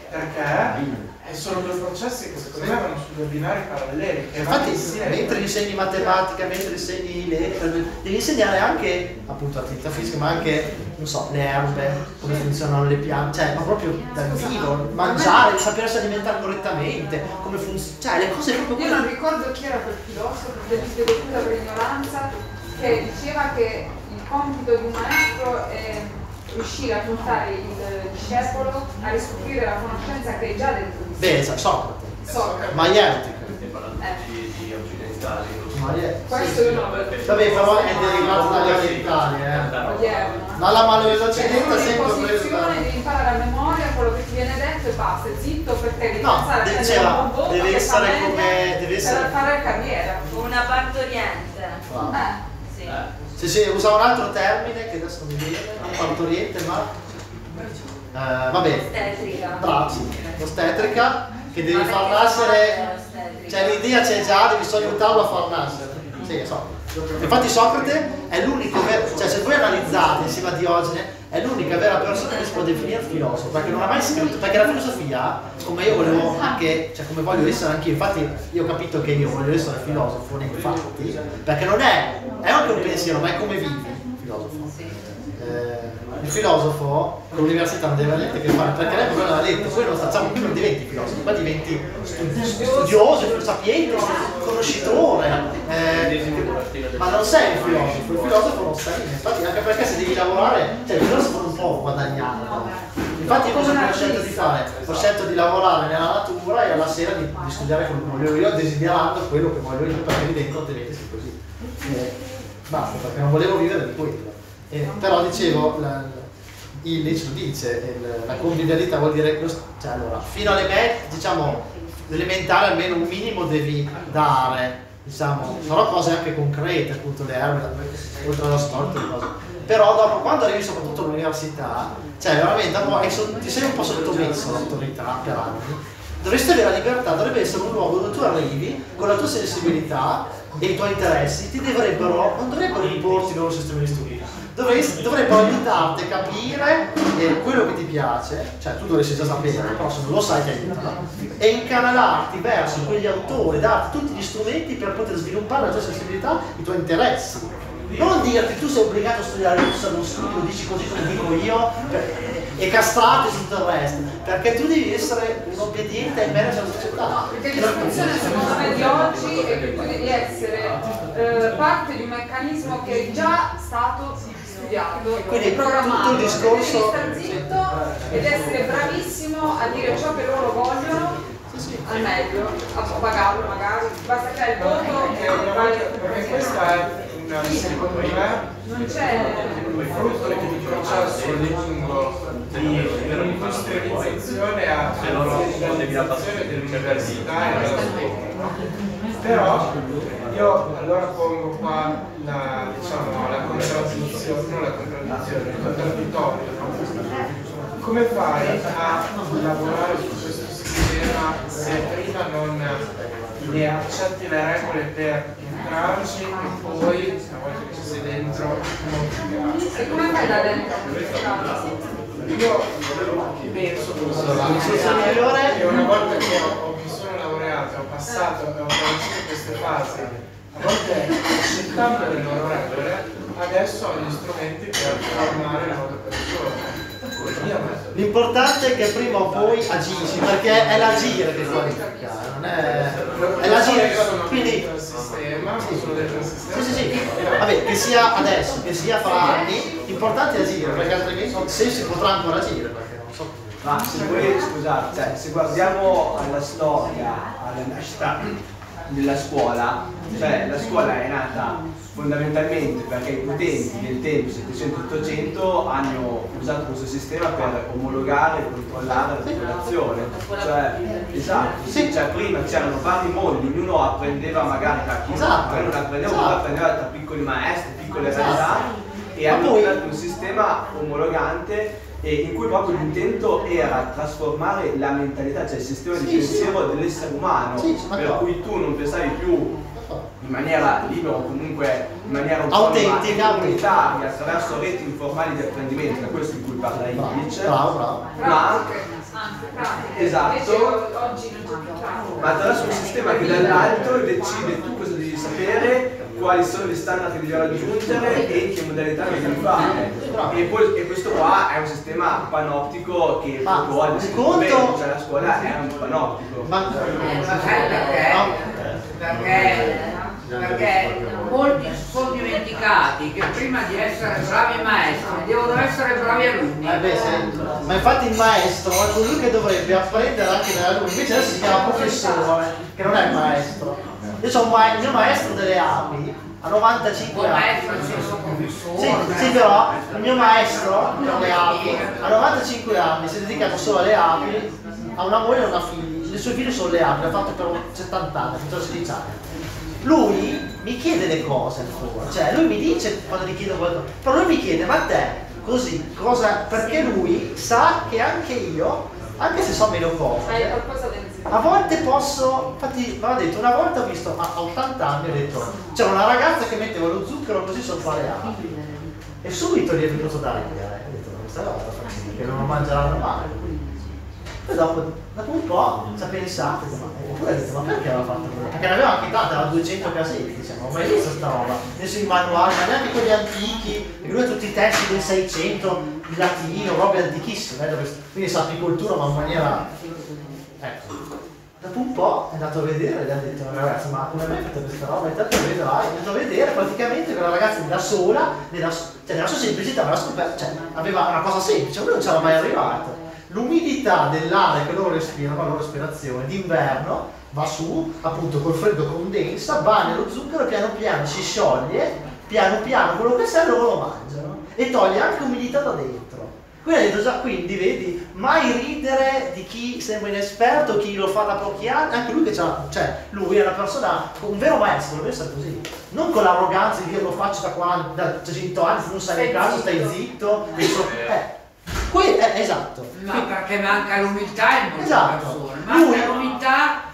perché eh, sono due processi che secondo me vanno su due binari paralleli. Che vanno Infatti, insieme. mentre insegni matematica, mentre insegni lettere, devi insegnare anche appunto attività fisica, ma anche, non so, le erbe, come funzionano le piante, cioè, ma proprio dal vivo, mangiare, sapersi alimentare correttamente, come funziona, cioè le cose proprio Io non ricordo chi era quel filosofo, che ti devo tutta per ignoranza, che diceva che il compito di un maestro è riuscire a portare il discepolo a riscoprire la conoscenza che è già dentro di sé. Beh, sa- Socrate, Socrate. Maietica, Eh. di occidentali. Maie- Questo io non lo Vabbè, però è derivato dagli orientali, eh. odierno. Dalla mano Cioè, dell'Occidente sono in sempre preso posizione da... di imparare a memoria quello che ti viene detto e basta, zitto perché devi No, pensare a prendere diceva, un buon voto deve che essere fa meglio come- deve essere- per fare carriera. Una partoriente. Bravo. Eh. Sì. Sì, sì, usa un altro termine che adesso non mi viene, non partoriente, ma... Eh, vabbè, Ostetrica. bravo, sì, ostetrica, che devi Ma far perché nascere... fa l'ostetrica? Cioè l'idea c'è già, devi solo aiutarlo a far nascere. Sì, so. Infatti Socrate è l'unico vero, cioè se voi analizzate insieme a Diogene, è l'unica vera persona che si può definire filosofo, perché non ha mai scritto, perché la filosofia, come io volevo anche, cioè come voglio essere anch'io, infatti io ho capito che io voglio essere filosofo nei fatti, perché non è, è anche un pensiero, ma è come vivi il filosofo. Eh, il filosofo all'università non deve avere niente a che fare, perché lei non l'ha detto, poi non facciamo più, non diventi filosofo, ma diventi studi- studioso, sapiente, conoscitore, eh, ma non sei un filosofo, il filosofo non sta lì, infatti anche perché se devi lavorare, cioè il filosofo non può guadagnare, no? Infatti io cosa ho scelto di fare? Ho scelto di lavorare nella natura e alla sera di, di studiare quello che voglio io, desiderando quello che voglio io, perché lì dentro altrimenti sei così. Eh, basta, perché non volevo vivere di quello. Eh, però dicevo, la, il Nietzsche lo dice, il- la convivialità vuol dire, lo- cioè allora, fino alle medie, diciamo, elementare almeno un minimo devi dare, diciamo, però cose anche concrete, appunto le erbe, oltre alla storia, tutte le cose. Però dopo, quando arrivi soprattutto all'università, cioè veramente dopo hai so- ti sei un po' sottomesso all'autorità per anni, dovresti avere la libertà, dovrebbe essere un luogo dove tu arrivi con la tua sensibilità e i tuoi interessi, ti dovrebbero, non dovrebbero importi i loro sistemi di studio, dovresti- dovrebbero aiutarti a capire eh, quello che ti piace, cioè tu dovresti già sapere, però se non lo sai ti aiutano, e incanalarti verso quegli autori, darti tutti gli strumenti per poter sviluppare la tua sensibilità, i tuoi interessi. Non dirti tu sei obbligato a studiare lo studio, lo dici così come dico io, per- e castrarti su tutto il resto, perché tu devi essere un obbediente e bene alla società. Perché l'istruzione secondo me di oggi è che tu devi essere eh, parte di un meccanismo che è già stato studiato, Quindi programmato. tutto il discorso- Devi stare zitto ed essere bravissimo a dire ciò che loro vogliono al meglio, a pagarlo magari, basta che hai il voto Perché, e vai. perché questo è un un, secondo me, Non c'è. il frutto di un processo lungo di industrializzazione a digitalizzazione dell'università e della scuola. Però io allora pongo qua la, diciamo, la contraddizione, non la contraddizione, il contraddittorio, no? Come fai a lavorare su questo sistema se prima non ne accetti le regole per entrarci e poi, una volta che ci sei dentro, modificarci? E come fai da dentro? Io penso che una volta che ho, mi sono laureato, ho passato, ho conosciuto queste fasi, a volte accettando le loro regole, adesso ho gli strumenti per formare le nuove persone. L'importante è che prima o poi agisci, perché è l'agire che fa ricercare, non è, è l'agire che fa. Quindi il sistema, sono dentro il sistema. sì, sì, sì. Vabbè, che sia adesso, che sia fra anni, l'importante è agire, perché altrimenti se si potrà ancora agire, perché non so. Ma se voi, scusate, cioè, se guardiamo alla storia, alla nascita della scuola, cioè la scuola è nata fondamentalmente perché i potenti del tempo settecento ottocento hanno usato questo sistema per omologare e controllare la popolazione. Cioè, esatto, sì, cioè prima c'erano vari mondi, ognuno apprendeva magari da chi esatto, non apprendeva, esatto. apprendeva da piccoli maestri, piccole esatto. realtà, e Ma hanno poi creato un sistema omologante e in cui proprio l'intento era trasformare la mentalità, cioè il sistema di sì, pensiero sì. dell'essere umano, sì, sì, per cui tu non pensavi più in maniera libera o comunque in maniera autentica, comunitaria, attraverso reti informali di apprendimento, da questo di cui parla Illich, bravo, bravo. ma esatto, Oggi non c'è più pratica. ma attraverso un sistema che dall'alto decide tu cosa devi sapere, quali sono gli standard che devi raggiungere e in che modalità lo devi fare. E, poi, e questo qua è un sistema panoptico che Ma proprio oggi si vede, conto- cioè la scuola è un panoptico. Ma Eh, ma sai perché? Perché, perché molti si sono dimenticati che prima di essere bravi maestri devono essere bravi alunni. Eh beh, sì. Ma infatti il maestro è colui che dovrebbe apprendere anche dagli alunni, invece adesso si chiama professore, che non è il maestro. Io ho un ma- il mio maestro delle api a novantacinque Buon anni. maestro nel senso professore. Sì, sì, però il mio maestro delle api a novantacinque anni si è dedicato solo alle api, ha una moglie e una figlia, le sue figlie sono le api, l'ha fatto per settanta anni, per sedici anni. Lui mi chiede le cose ancora, cioè lui mi dice quando gli chiedo qualcosa, però lui mi chiede, ma te così, cosa, perché lui sa che anche io, anche se so meno Hai cose, qualcosa da insegnare? a volte posso, infatti mi ha detto, una volta ho visto, a ottanta anni ho detto, c'era una ragazza che metteva lo zucchero così sopra le api e subito gli è venuto da ridere, ho detto, questa cosa che non lo mangeranno mai. Poi dopo, dopo un po' ci ha pensato, oppure ha detto, ma perché aveva fatto quello? Perché ne aveva anche tante, aveva duecento cassetti, diciamo, non ho mai visto sta roba, adesso i manuali, ma neanche quelli antichi, e lui ha tutti i testi del seicento, in latino, robe antichissime, eh, quindi sa apicoltura ma in maniera... Ecco. Dopo un po' è andato a vedere e gli ha detto, ragazzi, ma come mai fate questa roba? E intanto vedrai, è andato a vedere praticamente quella ragazza da sola, nella, cioè nella sua semplicità, aveva scoperto, cioè aveva una cosa semplice, lui non c'era mai arrivato. L'umidità dell'aria che loro respirano, la loro respirazione, d'inverno va su, appunto col freddo condensa, bagna lo zucchero, piano piano si scioglie, piano piano quello che serve loro lo mangiano e toglie anche umidità da dentro. Quindi ha detto già, quindi vedi, mai ridere di chi sembra inesperto, chi lo fa da pochi anni, anche lui che c'ha, cioè lui è una persona, un vero maestro, deve essere così, non con l'arroganza di dire lo faccio da quaranta, da cento anni, se non sai il caso, stai zitto, eh. Que- eh, esatto. Ma perché manca l'umiltà in molte Esatto. persone, manca Lui- l'umiltà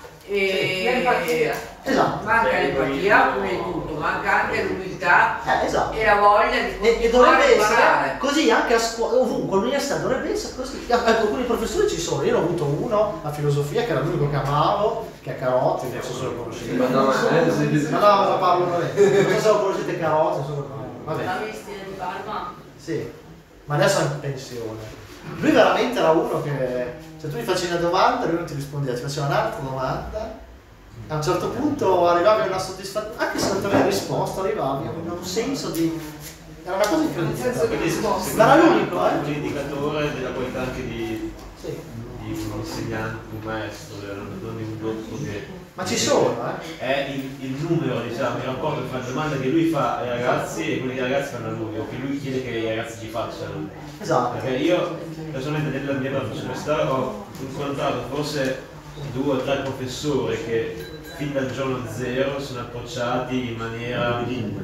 e l'empatia. Esatto. manca l'empatia come in tutto, manca anche l'umiltà Eh, esatto. e la voglia di E, e continuare dovrebbe a essere imparare. così anche a scuola, ovunque, all'università dovrebbe essere così. Ecco, alcuni professori ci sono, io ne ho avuto uno a filosofia che era l'unico che amavo, che è Carotti, non so se lo conoscete. Ma no, Ma no, ma parlo non so se lo conoscete Carotti, solo... vabbè. La vistina di Parma? Sì, ma adesso è in pensione. Lui veramente era uno che, se tu gli facevi una domanda, lui non ti rispondeva, ti faceva un'altra domanda. A un certo punto arrivavi a una soddisfazione, anche se non ti aveva risposto, arrivavi a un senso di... era una cosa incredibile. Ma era l'unico, un eh? indicatore della qualità anche di, Sì. di un insegnante, un maestro, non di un dottore che Ma ci sono, eh? È il, il numero, diciamo, il rapporto tra le domande che lui fa ai ragazzi e quelle che i ragazzi fanno a lui, o che lui chiede che i ragazzi ci facciano. Esatto. Perché io, personalmente, nella mia professionalità ho incontrato forse due o tre professori che fin dal giorno zero sono approcciati in maniera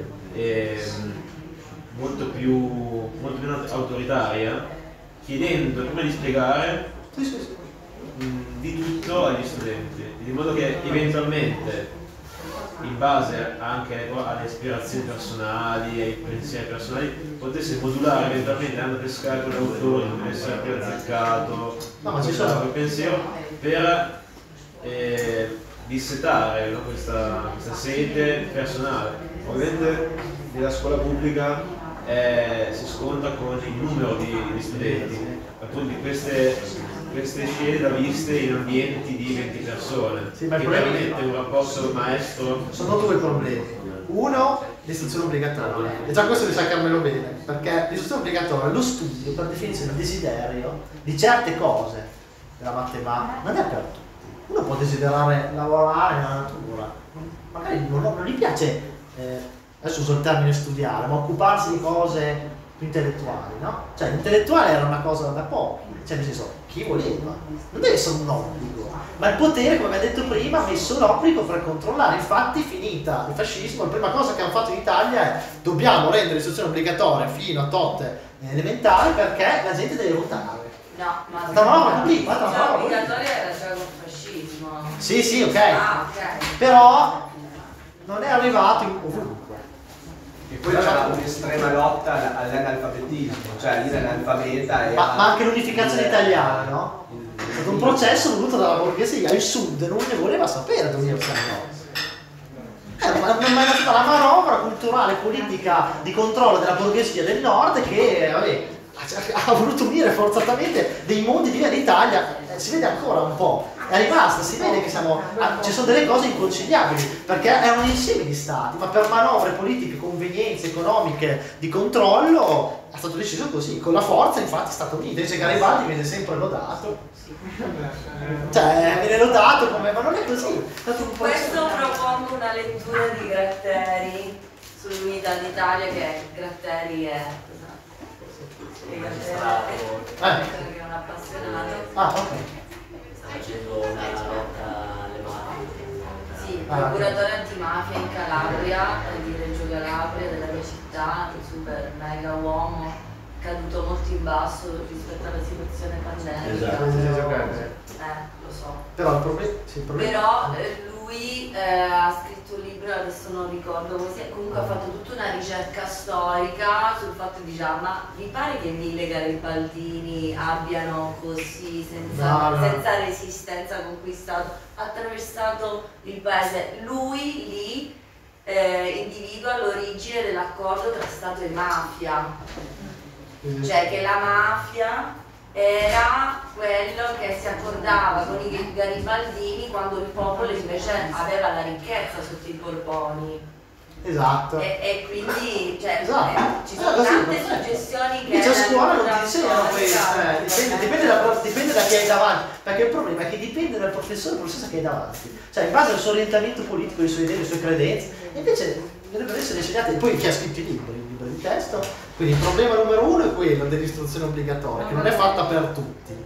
eh, molto più, molto più autoritaria, chiedendo prima di spiegare mh, di tutto agli studenti, di modo che eventualmente, in base anche alle ispirazioni personali, ai pensieri personali, potesse modulare eventualmente, andando a pescare con l'autore, non deve essere più azzeccato, no, ma ci sono quel pensiero per eh, dissetare, no, questa, questa sete personale. Ovviamente nella scuola pubblica eh, si scontra con il numero di, di studenti, appunto queste, queste scene da viste in ambienti di venti persone, sì, ma che veramente un rapporto maestro. Sono due problemi. Uno, l'istruzione obbligatoria, e già questo devi sapermelo bene, perché l'istruzione obbligatoria, lo studio per definizione il desiderio di certe cose della matematica non è per tutti. Uno può desiderare lavorare nella natura, magari non, non gli piace, eh, adesso uso il termine studiare, ma occuparsi di cose più intellettuali, no? Cioè l'intellettuale era una cosa da pochi, cioè nel senso, chi voleva, non deve essere un obbligo, ma il potere, come abbiamo detto prima, ha messo l'obbligo per controllare. Infatti, finita il fascismo, la prima cosa che hanno fatto in Italia è dobbiamo rendere l'istruzione obbligatoria fino a tot elementari perché la gente deve votare. No, ma no, lì, ma l'istruzione obbligatoria era già col fascismo. Sì, sì, ok. Ah, ok. Però non è arrivato in ovunque. E poi c'era un'estrema lotta all'analfabetismo, cioè lì l'analfabeta era... Ma, ma anche l'unificazione italiana, no? È stato un processo voluto dalla borghesia, il sud non ne voleva sapere dell'università no. Ma non è stata la manovra culturale, politica di controllo della borghesia del nord che, vabbè, ha voluto unire forzatamente dei mondi di l'Italia, eh, si vede ancora un po', è rimasta, si vede che siamo, ah, ci sono delle cose inconciliabili, perché è un insieme di stati, ma per manovre politiche, convenienze economiche di controllo è stato deciso così, con la forza infatti è stato unito, invece Garibaldi viene sempre lodato, cioè viene lodato come, ma non è così. È stato un po' questo propongo una lettura di Gratteri sull'unità d'Italia, che Gratteri è... Che è un appassionato. Ah, ok. Sta facendo una lotta alle mafie. Sì, procuratore antimafia in Calabria, di Reggio Calabria, della mia città, un super mega uomo, caduto molto in basso rispetto alla situazione pandemica. Esatto. Eh, lo so. Però il problema... Sì, il problema... Però eh, lui eh, ha scritto un libro, adesso non ricordo così, comunque ha fatto tutta una ricerca storica sul fatto di diciamo, ma vi pare che i mille garibaldini abbiano così, senza, no, no. senza resistenza, conquistato, attraversato il paese? Lui lì eh, individua l'origine dell'accordo tra Stato e mafia, cioè che la mafia era quello che si accordava con i garibaldini quando il popolo invece aveva la ricchezza sotto i Borboni. Esatto. E, e quindi cioè, Esatto. eh, ci sono Eh, così, tante perfetto. suggestioni che... Dice a scuola non nella ti insegnano cultura questo, storica- eh, dipende, dipende, da, dipende da chi hai davanti, perché il problema è che dipende dal professore, professore che hai davanti, cioè in base al suo orientamento politico, le sue idee, le sue credenze, e invece dovrebbero essere insegnate, e poi chi ha scritto i libri, il libro di testo, quindi il problema numero uno è quello dell'istruzione obbligatoria, che non è fatta per tutti,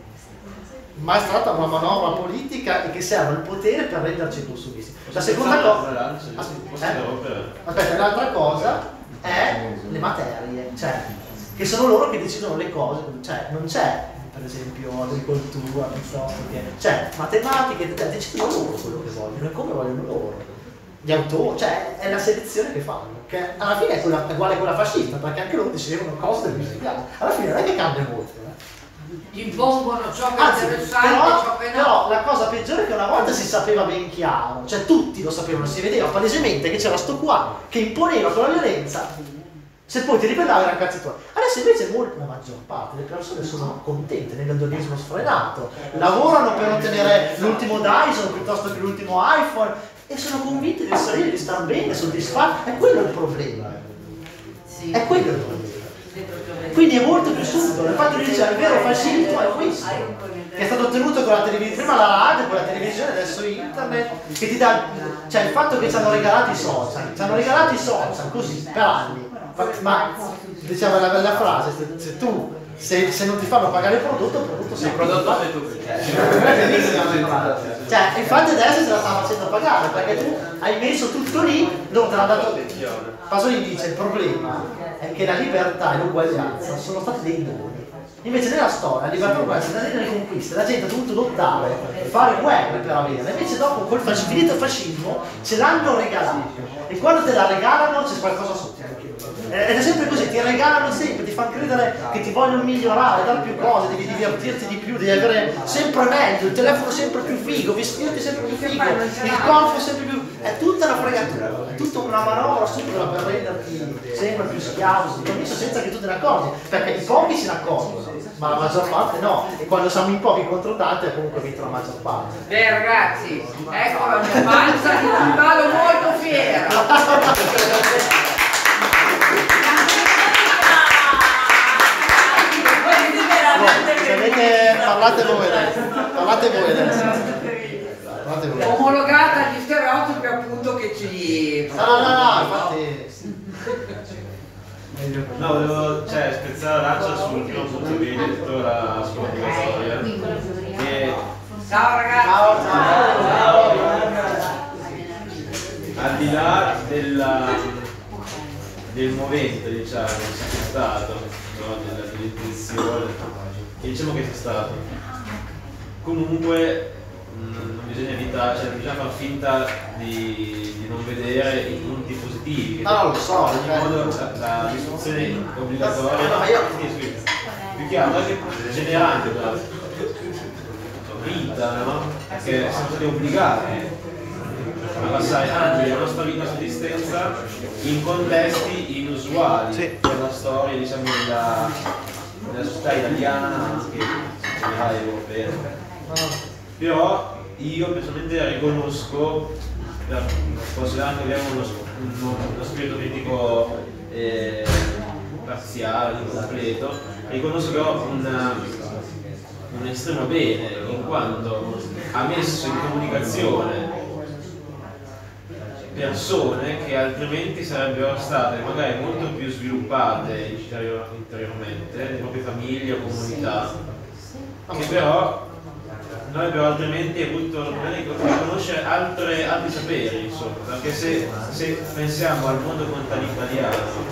ma è stata una manovra politica e che serve al potere per renderci consumisti. La seconda cosa, aspetta, l'altra cosa è le materie, cioè che sono loro che decidono le cose, cioè non c'è per esempio agricoltura piuttosto che, cioè matematiche, decidono loro quello che vogliono e come vogliono loro, gli autori, cioè è la selezione che fanno, che alla fine è, quella, è uguale a quella fascista, perché anche loro decidevano cose del musicale, alla fine non è che cambia molto. Eh. Ti impongono ciò che è Anzi, interessante, però, ciò che no. però la cosa peggiore è che una volta si sapeva ben chiaro, cioè tutti lo sapevano, si vedeva palesemente che c'era sto qua che imponeva con la violenza, se poi ti ribellavi era cazzo tuoi. Adesso invece molto, la maggior parte delle persone sono contente nell'edonismo sfrenato, lavorano per ottenere l'ultimo Dyson piuttosto che l'ultimo iPhone e sono convinti di essere di star bene, soddisfatti, è quello il problema. Sì. È quello il problema. Sì, proprio vero. quindi è molto più subdolo. Infatti lui dice il vero fascismo è questo, che è stato ottenuto con la televisione, prima la radio, poi la televisione, adesso internet, che ti dà, cioè il fatto che ci hanno regalato i social, ci hanno regalato i social così per anni, ma diciamo la bella frase, se, se tu se, se non ti fanno pagare il prodotto, il prodotto sei il prodotto sei tu. Cioè, infatti adesso te la stanno facendo pagare perché tu hai messo tutto lì dove te l'ha dato. Pasolini dice il problema è che la libertà e l'uguaglianza sono stati dei doni. Invece nella storia la libertà e l'uguaglianza sono delle conquiste, la gente ha dovuto lottare, fare guerre per averla, invece dopo col fascismo, finito il fascismo ce l'hanno regalato e quando te la regalano c'è qualcosa sotto. Ed è sempre così, ti regalano sempre, ti fanno credere che ti vogliono migliorare, dare più cose, devi divertirti di più, devi avere sempre meglio, il telefono sempre più figo, vestirti sempre più figo, il corpo sempre più... è tutta una fregatura, è tutta una manovra stupida per renderti sempre più schiavo, sottomesso senza che tu te ne accorgi, perché i pochi se ne accorgono, ma la maggior parte no, e quando siamo in pochi contro tanti è comunque vinto la maggior parte. Beh ragazzi, ecco la mia panza di un palo molto fiera. Se avete, parlate voi adesso, parlate voi adesso. Parlate voi. Omologata agli stereotipi appunto che ci... No, no, no, infatti... No, volevo cioè, spezzare la lancia sul primo punto che hai detto, la scuola obbligatoria. Che... Ciao ragazzi! Ciao, ciao, ciao. Al di là della, del momento, diciamo, che c'è stato, no, della dell'intuizione, diciamo che c'è stato. Comunque mh, non bisogna evitare, cioè bisogna far finta di, di non vedere i punti positivi. Ah, lo so, in ogni modo la, la istruzione obbligatoria no, io... più che altro anche generante la vita, no? Perché siamo stati obbligati a passare anni della nostra vita, nostra esistenza in contesti inusuali sì. per la storia, diciamo, della, della società italiana, anche in generale europea. Però io personalmente riconosco, considerando che abbiamo uno, uno, uno spirito critico eh, parziale, incompleto, riconosco che ho un, un estremo bene, in quanto ha messo in comunicazione persone che altrimenti sarebbero state magari molto più sviluppate interior interiormente, nelle proprie famiglie o comunità, che però non avrebbero altrimenti avuto l'opportunità di conoscere altre, altri saperi, insomma, perché se, se pensiamo al mondo contadino italiano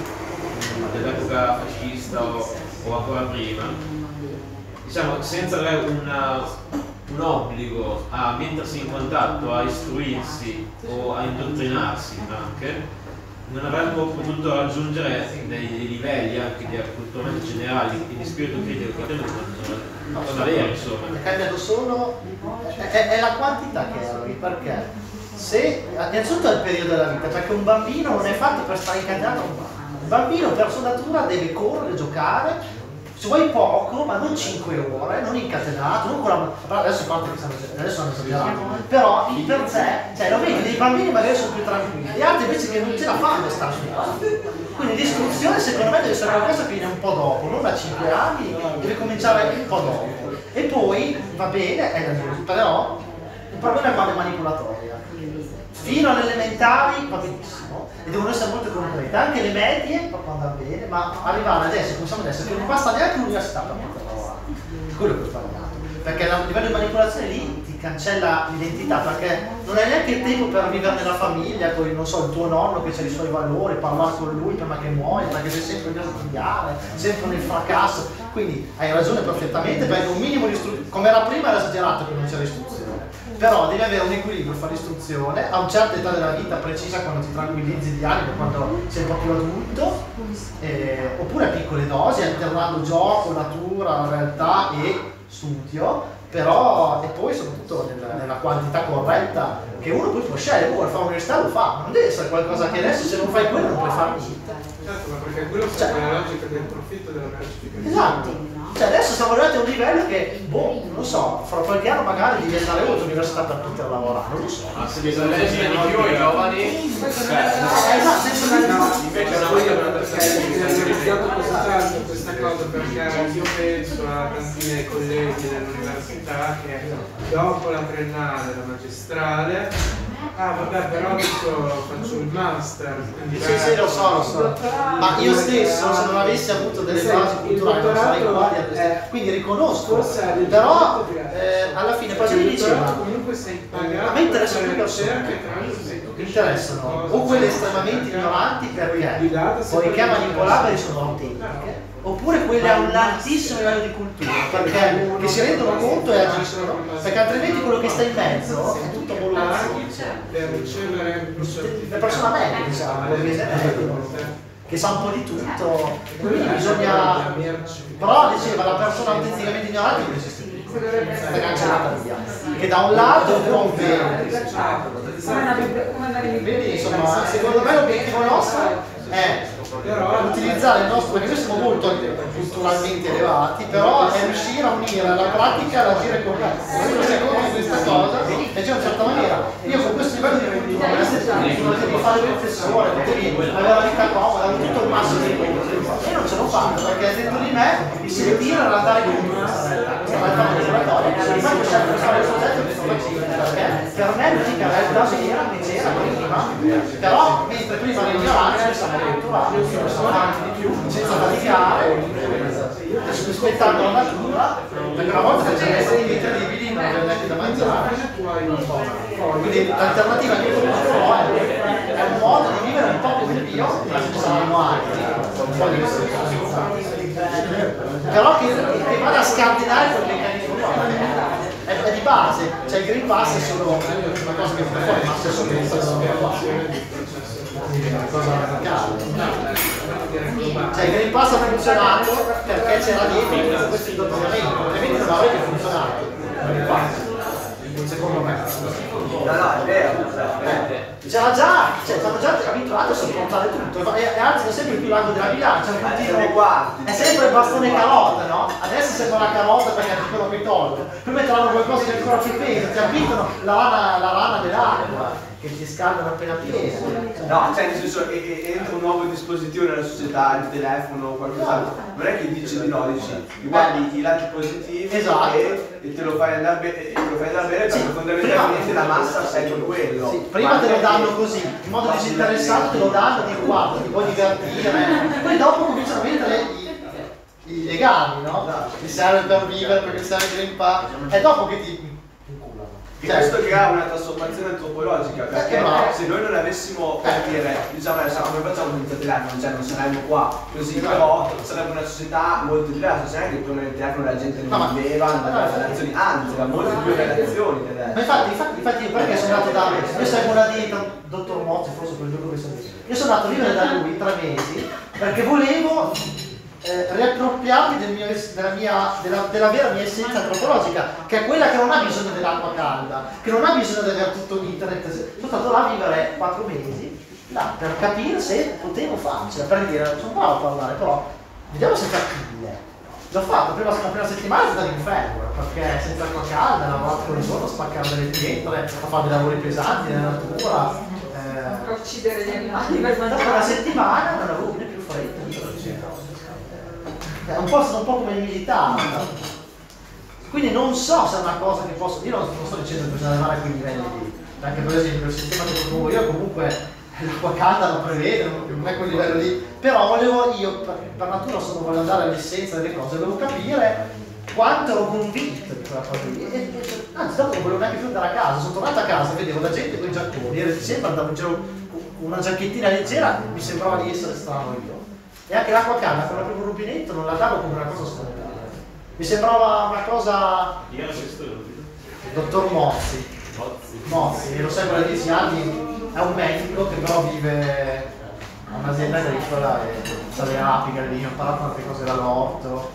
dell'epoca fascista o, o ancora prima, diciamo, senza avere una un obbligo a mettersi in contatto, a istruirsi o a indottrinarsi anche, non avremmo potuto raggiungere dei livelli anche di acculturamento generali e di spirito critico che non sono avere, insomma. È cambiato solo, è, è la quantità che erano, perché se, innanzitutto è il periodo della vita, perché un bambino non è fatto per stare incatenato a un banco. Il bambino per sua natura deve correre, giocare, se vuoi poco, ma non cinque ore, non incatenato, non con la... adesso a parte che stanno, adesso hanno esagerato, però in per sé, cioè lo vedi, dei bambini magari sono più tranquilli, gli altri invece che non ce la fanno a stare sul banco. Quindi l'istruzione secondo me deve essere qualcosa che viene un po' dopo, non da cinque anni, deve cominciare un po' dopo. E poi, va bene, è da dire, però il problema è quando è manipolatoria. Fino alle elementari va benissimo e devono essere molto concrete, anche le medie proprio andare bene, ma arrivare adesso, possiamo adesso, che non basta neanche l'università per poter lavorare, quello che ho sbagliato, perché a livello di manipolazione lì ti cancella l'identità, perché non hai neanche il tempo per vivere nella famiglia con, non so, il tuo nonno che ha i suoi valori, parlare con lui prima che muoia, perché sei sempre lì a studiare, sempre nel fracasso, quindi hai ragione perfettamente, perché un minimo di istruzione, come era prima era esagerato che non c'era istruzione. Però devi avere un equilibrio fra l'istruzione a una certa età della vita precisa, quando ti tranquillizzi di animo, quando sei un po' più adulto, eh, oppure a piccole dosi, alternando gioco, natura, realtà e studio, però e poi soprattutto nella, nella quantità corretta, che uno poi può scegliere, vuole fare l'università, lo fa, ma non deve essere qualcosa che adesso se non fai quello non puoi fare niente. Certo, ma perché quello cioè, è la logica del profitto della mercificazione. Esatto. Cioè adesso siamo arrivati a un livello che, boh, non so, fra qualche anno magari devi andare oltre l'università per poter lavorare, non lo so. Ma se bisogna di più ai giovani, esatto, senza no, invece no, perché mi ha iniziato così tanto questa cosa, perché io penso a tanti miei colleghi dell'università che dopo la triennale, la magistrale, ah vabbè, però adesso faccio il master, quindi sì, sì, lo so, lo so. Ma io stesso, se non avessi avuto delle basi culturali, non sarei uguali a questo. Quindi riconosco, però eh, alla fine poi mi diceva, comunque sei pagato, a me interessano per le persone, ricerche, tra l'altro sei tu che mi interessano o quelle estremamente ignoranti perché poiché manipolabili sono autentiche, oppure quelle a un altissimo livello di cultura, perché che si rendono conto e agiscono, perché altrimenti quello che sta in mezzo è tutto voluto. Per ricevere le persone mediche, diciamo, che sa un po' di tutto, quindi bisogna, però diceva la persona autenticamente ignorante non esiste più, è cancellata via, che da un lato non bene, quindi insomma secondo me l'obiettivo nostro è utilizzare il nostro, perché noi siamo molto culturalmente elevati, però è riuscire a unire la pratica all'agire corretto. Noi secondo questa cosa e c'è una certa maniera. Io con questo livello di cultura, potevo fare il professore, potevo avere la vita comoda, avevo tutto il massimo di cose. Io non ce l'ho fatto perché dentro di me il sentire era andare con questa realtà, ma poi scelto di fare il soggetto che sto facendo, perché per me l'unica realtà vera che c'era prima, però mentre prima l'ignoranza siamo culturali, siamo avanti di più, senza faticare, rispettando la natura, perché una volta che c'è esseri incredibili non c'è neanche da mangiare. Quindi l'alternativa che io conosco è un modo di vivere un po' come il mio, ma ci saranno altri, un po' di però che, che vada a scardinare quel meccanismo è, è di base, cioè il Green Pass è solo una cosa che fa fuori, ma se solo una cosa radicale. Cioè il Green Pass ha funzionato perché c'era dietro questo indottrinamento, altrimenti non avrebbe funzionato. Secondo me. No, no, è vero. C'era già, cioè siamo già abituati a sopportare tutto, e, e anzi è sempre più largo della bilancia, è sempre il bastone carota, no? Adesso sembra la carota perché ti quello che tolgo, poi metteranno qualcosa che ancora più peso, ti abitano la rana, la rana dell'acqua, che ti scaldano appena piena. No, cioè nel senso, e, e, entra un nuovo dispositivo nella società, il telefono o qualcos'altro, non è che dici di no, dici, guardi i lati positivi esatto. e, e te lo fai andare bene, te lo fai andare bene perché sì, fondamentalmente prima, la massa sei con quello. Sì, prima te lo danno così, in modo disinteressato te lo danno, dico guarda, ti puoi divertire, poi dopo cominciano a mettere i, i legami, no? Ti serve per vivere, perché serve il Green Pass, e dopo che ti e questo crea una trasformazione antropologica, perché no? Se noi non avessimo, per dire, diciamo adesso come facciamo con il telefono, cioè non saremmo qua così, però sarebbe una società molto diversa, se non è che prima del telefono la gente non viveva, non aveva relazioni, anzi aveva molte più relazioni. Ma infatti, infatti, infatti io perché sono andato da io seguo una dieta, dottor Mozzi, forse quel giorno che sono io sono andato a vivere da lui tre mesi perché volevo Eh, riappropriarmi del mio, della, mia, della, della vera mia essenza antropologica, che è quella che non ha bisogno dell'acqua calda, che non ha bisogno di avere tutto internet. Sono stato là a vivere quattro mesi là, per capire se potevo farcela, per dire, sono bravo a parlare, però vediamo se è fattibile. L'ho fatto, prima, la prima settimana è stata l'inferno, perché senza acqua calda, lavorato con il giorno, spaccare delle pietre, a fare dei lavori pesanti nella natura. Eh, uccidere gli animali per mangiare. Dopo una settimana non avevo più freddo. È un po', un po' come il militare, quindi non so se è una cosa che posso dire, non sto dicendo che bisogna arrivare a quei livelli lì, perché per esempio il sistema che propongo io comunque l'acqua calda lo prevede, non è quel livello lì, però volevo io, per, per natura sono volevo andare all'essenza delle cose, volevo capire quanto ero convinto di quella cosa lì, e, e, anzi dopo non volevo neanche più andare a casa, sono tornato a casa, vedevo la gente con i giacconi, e sempre andavo in giro una giacchettina leggera, mi sembrava di essere strano io. E anche l'acqua calda con il primo rubinetto non la davo come una cosa spontanea. Mi sembrava una cosa. Chi era questo? Il dottor Mozzi. Mozzi. Mozzi, lo seguo da dieci anni, è un medico che però vive a un'azienda agricola e sa le api, galline, ho imparato tante cose dall'orto.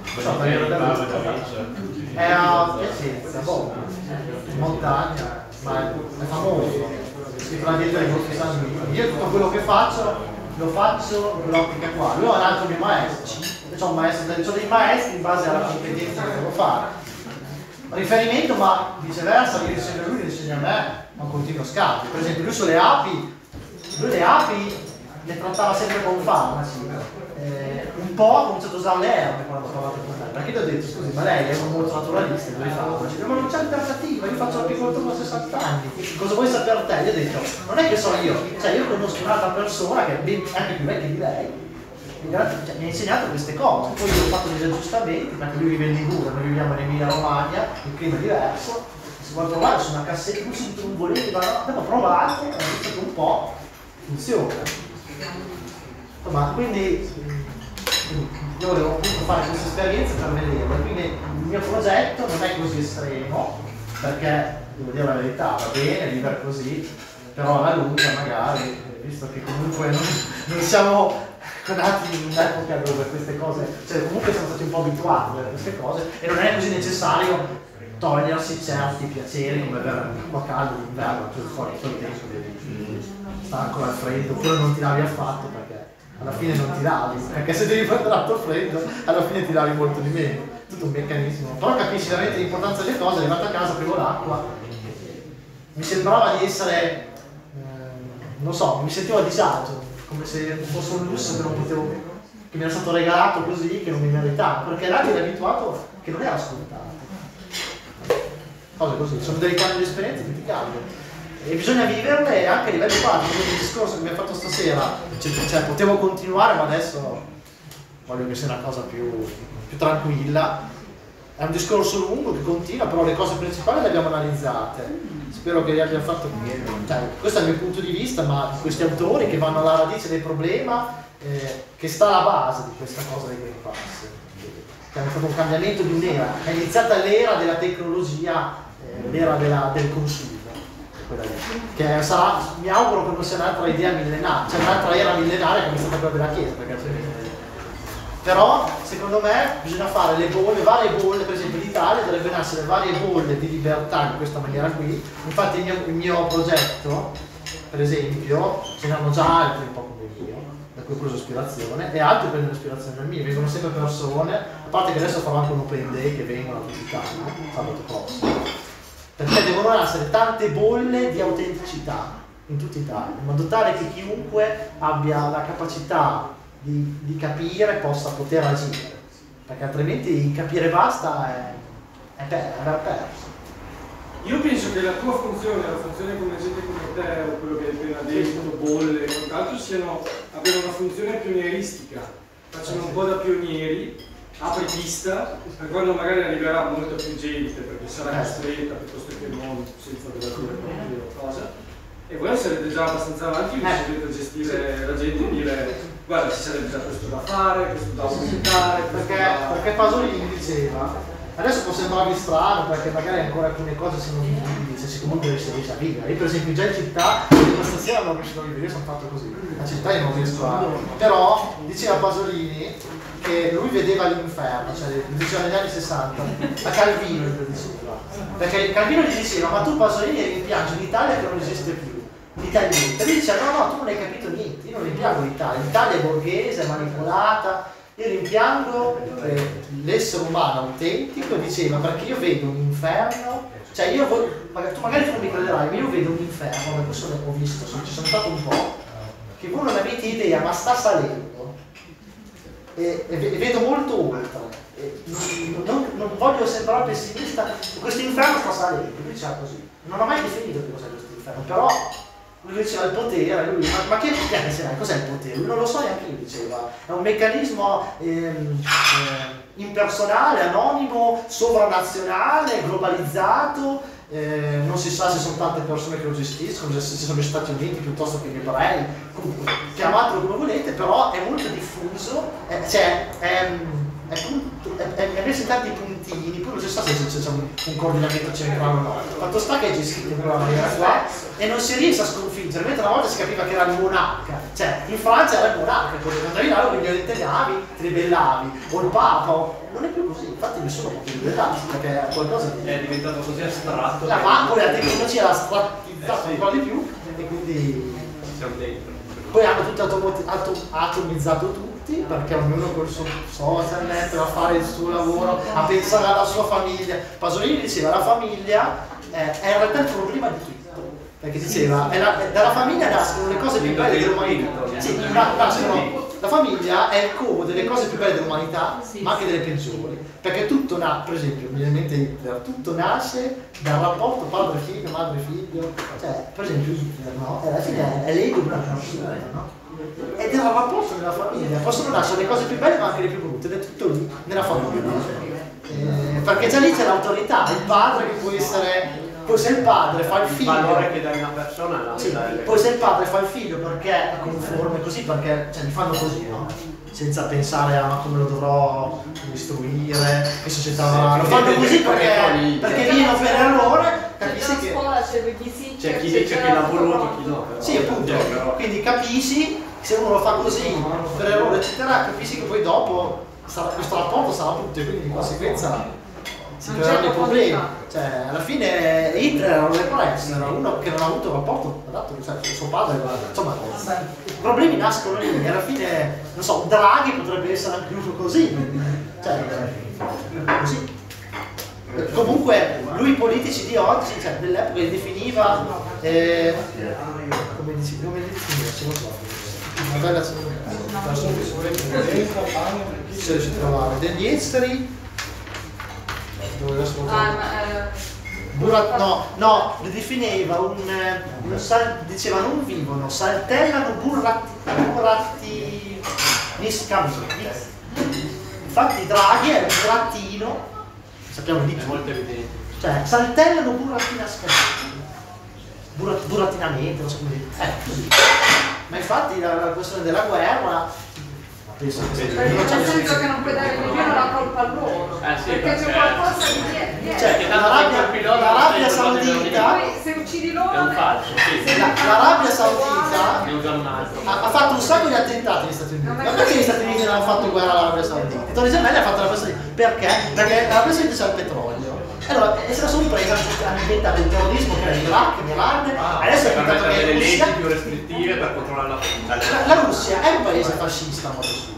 È a Piacenza, boh, in montagna, ma è, è famoso. Si fa la dieta dei nostri sanguigni. Io tutto quello che faccio lo faccio con l'ottica qua. Lui è un altro mio maestro, io ho un maestro, ho dei maestri in base alla competenza che devo fare. Riferimento, ma viceversa, mi insegna lui, mi insegna a me, ma un continuo scambio. Per esempio lui sulle api lui le api le trattava sempre con farmaci. Eh, un po' ha cominciato a usare le erbe quando ho parlato con lei, perché gli ho detto scusi, ma lei è un molto naturalista, dove fa? Ma non c'è alternativa, io faccio l'apicoltore da sessanta anni, cosa vuoi sapere te? Gli ho detto, non è che so io, cioè io conosco un'altra persona che è ben, anche più vecchia di lei, mi ha insegnato queste cose, poi io ho fatto degli aggiustamenti, perché lui vive in Liguria, noi viviamo in Emilia Romagna, il clima è diverso, si può trovare su una cassetta, lui sento un volete, ma no, abbiamo provato, ho visto che un po' funziona. Ma quindi io volevo appunto fare questa esperienza per vederlo, quindi il mio progetto non è così estremo, perché devo dire la verità, va bene vivere così, però alla lunga magari, visto che comunque non, non siamo nati in un'epoca dove queste cose, cioè comunque siamo stati un po' abituati a queste cose e non è così necessario togliersi certi piaceri come avere un po' caldo d'inverno, cioè fuori tutto il tempo devi stare ancora al freddo, oppure non ti lavi affatto perché alla fine non ti lavi, perché se devi prendere l'atto freddo alla fine ti lavi molto di meno, tutto un meccanismo, però capisci veramente l'importanza delle cose. Arrivato a casa aprivo l'acqua, mi sembrava di essere, eh, non so, mi sentivo a disagio, come se fosse un lusso che non potevo, che mi era stato regalato così, che non mi meritavo, perché là ti eri abituato che non era scontato. Cose così, sono dei cambi di esperienze che ti cambiano. E bisogna viverle anche a livello pratico, quindi il discorso che mi ha fatto stasera, cioè, cioè potevo continuare ma adesso voglio che sia una cosa più, più tranquilla, è un discorso lungo che continua, però le cose principali le abbiamo analizzate, spero che vi abbia fatto bene, cioè, questo è il mio punto di vista, ma questi autori che vanno alla radice del problema, eh, che sta alla base di questa cosa dei Green Pass, che hanno fatto un cambiamento di un'era, è iniziata l'era della tecnologia, eh, l'era della, del consumo. Che sarà, mi auguro che non sia un'altra idea millenaria, cioè un'altra era millenaria come è stata quella della Chiesa, perché però secondo me bisogna fare le bolle, varie bolle, per esempio l'Italia dovrebbe nascere varie bolle di libertà in questa maniera qui, infatti il mio, il mio progetto, per esempio, ce ne hanno già altri un po' come il mio, da cui ho preso ispirazione, e altri prendono ispirazione dal mio, vengono sempre persone, a parte che adesso farò anche un open day che vengono a tutti i casi, sabato prossimo. Perché devono essere tante bolle di autenticità in tutta Italia, in modo tale che chiunque abbia la capacità di, di capire possa poter agire, perché altrimenti capire basta è, è, per, è aver perso. Io penso che la tua funzione, la funzione come gente come te, o quello che hai appena detto, bolle e quant'altro, siano, abbiano una funzione pionieristica, facciano un po' da pionieri, apri pista, per quando magari arriverà molta più gente, perché sarà costretta piuttosto che non senza dover dire proprio cosa, e voi sarete già abbastanza avanti, riuscirete a gestire la gente e dire guarda ci sarebbe già questo da fare, questo da aumentare, perché, da... perché Pasolini mi diceva, adesso può sembrarvi strano perché magari ancora alcune cose sono vivibili, se si comunque riesce a vivere. Io per esempio già in città, questa sera non riuscito a vivere, io sono fatto così, la città io non riesco a... però diceva Pasolini che lui vedeva l'inferno, cioè lo diceva negli anni sessanta, a Calvino gli diceva, perché Calvino gli diceva ma tu Pasolini rimpiangi l'Italia che non esiste più, l'Italia, e lui diceva no no tu non hai capito niente, io non rimpiango l'Italia, l'Italia è borghese, è manipolata, io rimpiango eh, l'essere umano autentico, diceva perché io vedo un inferno, cioè io voglio, magari, tu magari tu non mi crederai, ma io vedo un inferno, le persone che ho visto, ci sono stato un po', che voi non avete idea ma sta salendo. E, e vedo molto oltre, e non, non voglio sembrare pessimista, questo inferno sta salendo, lui diceva così, non ho mai definito che cos'è questo inferno, però lui diceva il potere, lui, ma, ma che cos'è, cos'è il potere? Lui non lo so neanche lui diceva, è un meccanismo ehm, eh, impersonale, anonimo, sovranazionale, globalizzato, eh, non si sa se sono tante persone che lo gestiscono, se sono gli Stati Uniti piuttosto che gli ebrei, chiamatelo come volete, però è molto diffuso, è, cioè è, è, è, è, è messo in tanti puntini, poi non si sa se c'è un, un coordinamento centrale o no. Fatto sta che è gestito in quella maniera qua e non si riesce a sconfiggere, mentre una volta si capiva che era il monarca, cioè in Francia era il monarca, poi andavi là, lo violentenavi, ti ribellavi, o il Papa, o... non è più così, infatti nessuno può più ribellarsi, perché è qualcosa di... è diventato così astratto. La macchina, la tecnologia l'ha strattizzato ancora di più e quindi... siamo dentro. Poi hanno tutti atom atomizzato tutti, perché ognuno col suo social net a fare il suo lavoro, a pensare alla sua famiglia. Pasolini diceva la famiglia eh, è in realtà il problema di tutto. perché diceva, è la, è, dalla famiglia nascono le cose più belle dell'umanità. Sì, na, nascono, la famiglia è il covo delle cose più belle dell'umanità, ma anche delle peggiori. Perché tutto nasce, per esempio, mi viene in mente Hitler, tutto nasce dal rapporto padre-figlio, madre-figlio. Cioè, per esempio Hitler, no? Alla fine è l'ego di una persona, no? Ed è un rapporto nella famiglia, possono nascere le cose più belle ma anche le più brutte, ed è tutto lì, nella famiglia. Eh, perché già lì c'è l'autorità, il padre che può essere. Poi se il padre fa il figlio. Il valore che dà una persona è la sì, poi se il padre fa il figlio perché è conforme così, perché cioè, li fanno così, no? Senza pensare a come lo dovrò istruire, che società avrà. Lo fanno così perché, perché viene per errore, capisci che. C'è chi dice che l'ha voluto, chi no. Sì, appunto. Quindi capisci, se uno lo fa così, per errore, eccetera, capisci che poi dopo sarà, questo rapporto sarà brutto e quindi di conseguenza si creeranno dei problemi. Cioè, alla fine Hitler era un represso, era uno che non ha avuto un rapporto adatto, cioè suo padre, insomma, i problemi nascono lì, e alla fine, non so, Draghi potrebbe essere anche uno così. Cioè, così. E comunque lui i politici di oggi, cioè dell'epoca li definiva eh, come dici, come li definiva, se non so. Una bella se riesci a trovare degli esteri. Ah, ma, eh, Burat, no, no, li definiva un, un sal, diceva non vivono, saltellano burratti, burratti niscamenti. Infatti Draghi è un burattino, sappiamo di molto evidente. Cioè, saltellano burattinascamenti. Burat, burattinamente, non so come dire. Eh, così. Ma infatti la, la questione della guerra. Penso che sia nel senso che non puoi dare nemmeno la colpa a loro, eh sì, perché c'è qualcosa di dietro. Cioè, l'Arabia Saudita se uccidi loro è un falso, sì. l'Arabia Saudita ne usa un altro. ha, ha fatto un sacco di attentati negli Stati Uniti. Ma perché gli Stati Uniti non hanno fatto guerra all'Arabia Saudita? Tony Gemelli ha fatto la cosa di perché? Perché l'Arabia Saudita c'è il petrolio. Allora, e se la sono presa a inventare il terrorismo che era in Iraq, in Iran, adesso è diventato che delle la leggi Russia, più restrittive per controllare la la, la Russia è un paese fascista a modo suo.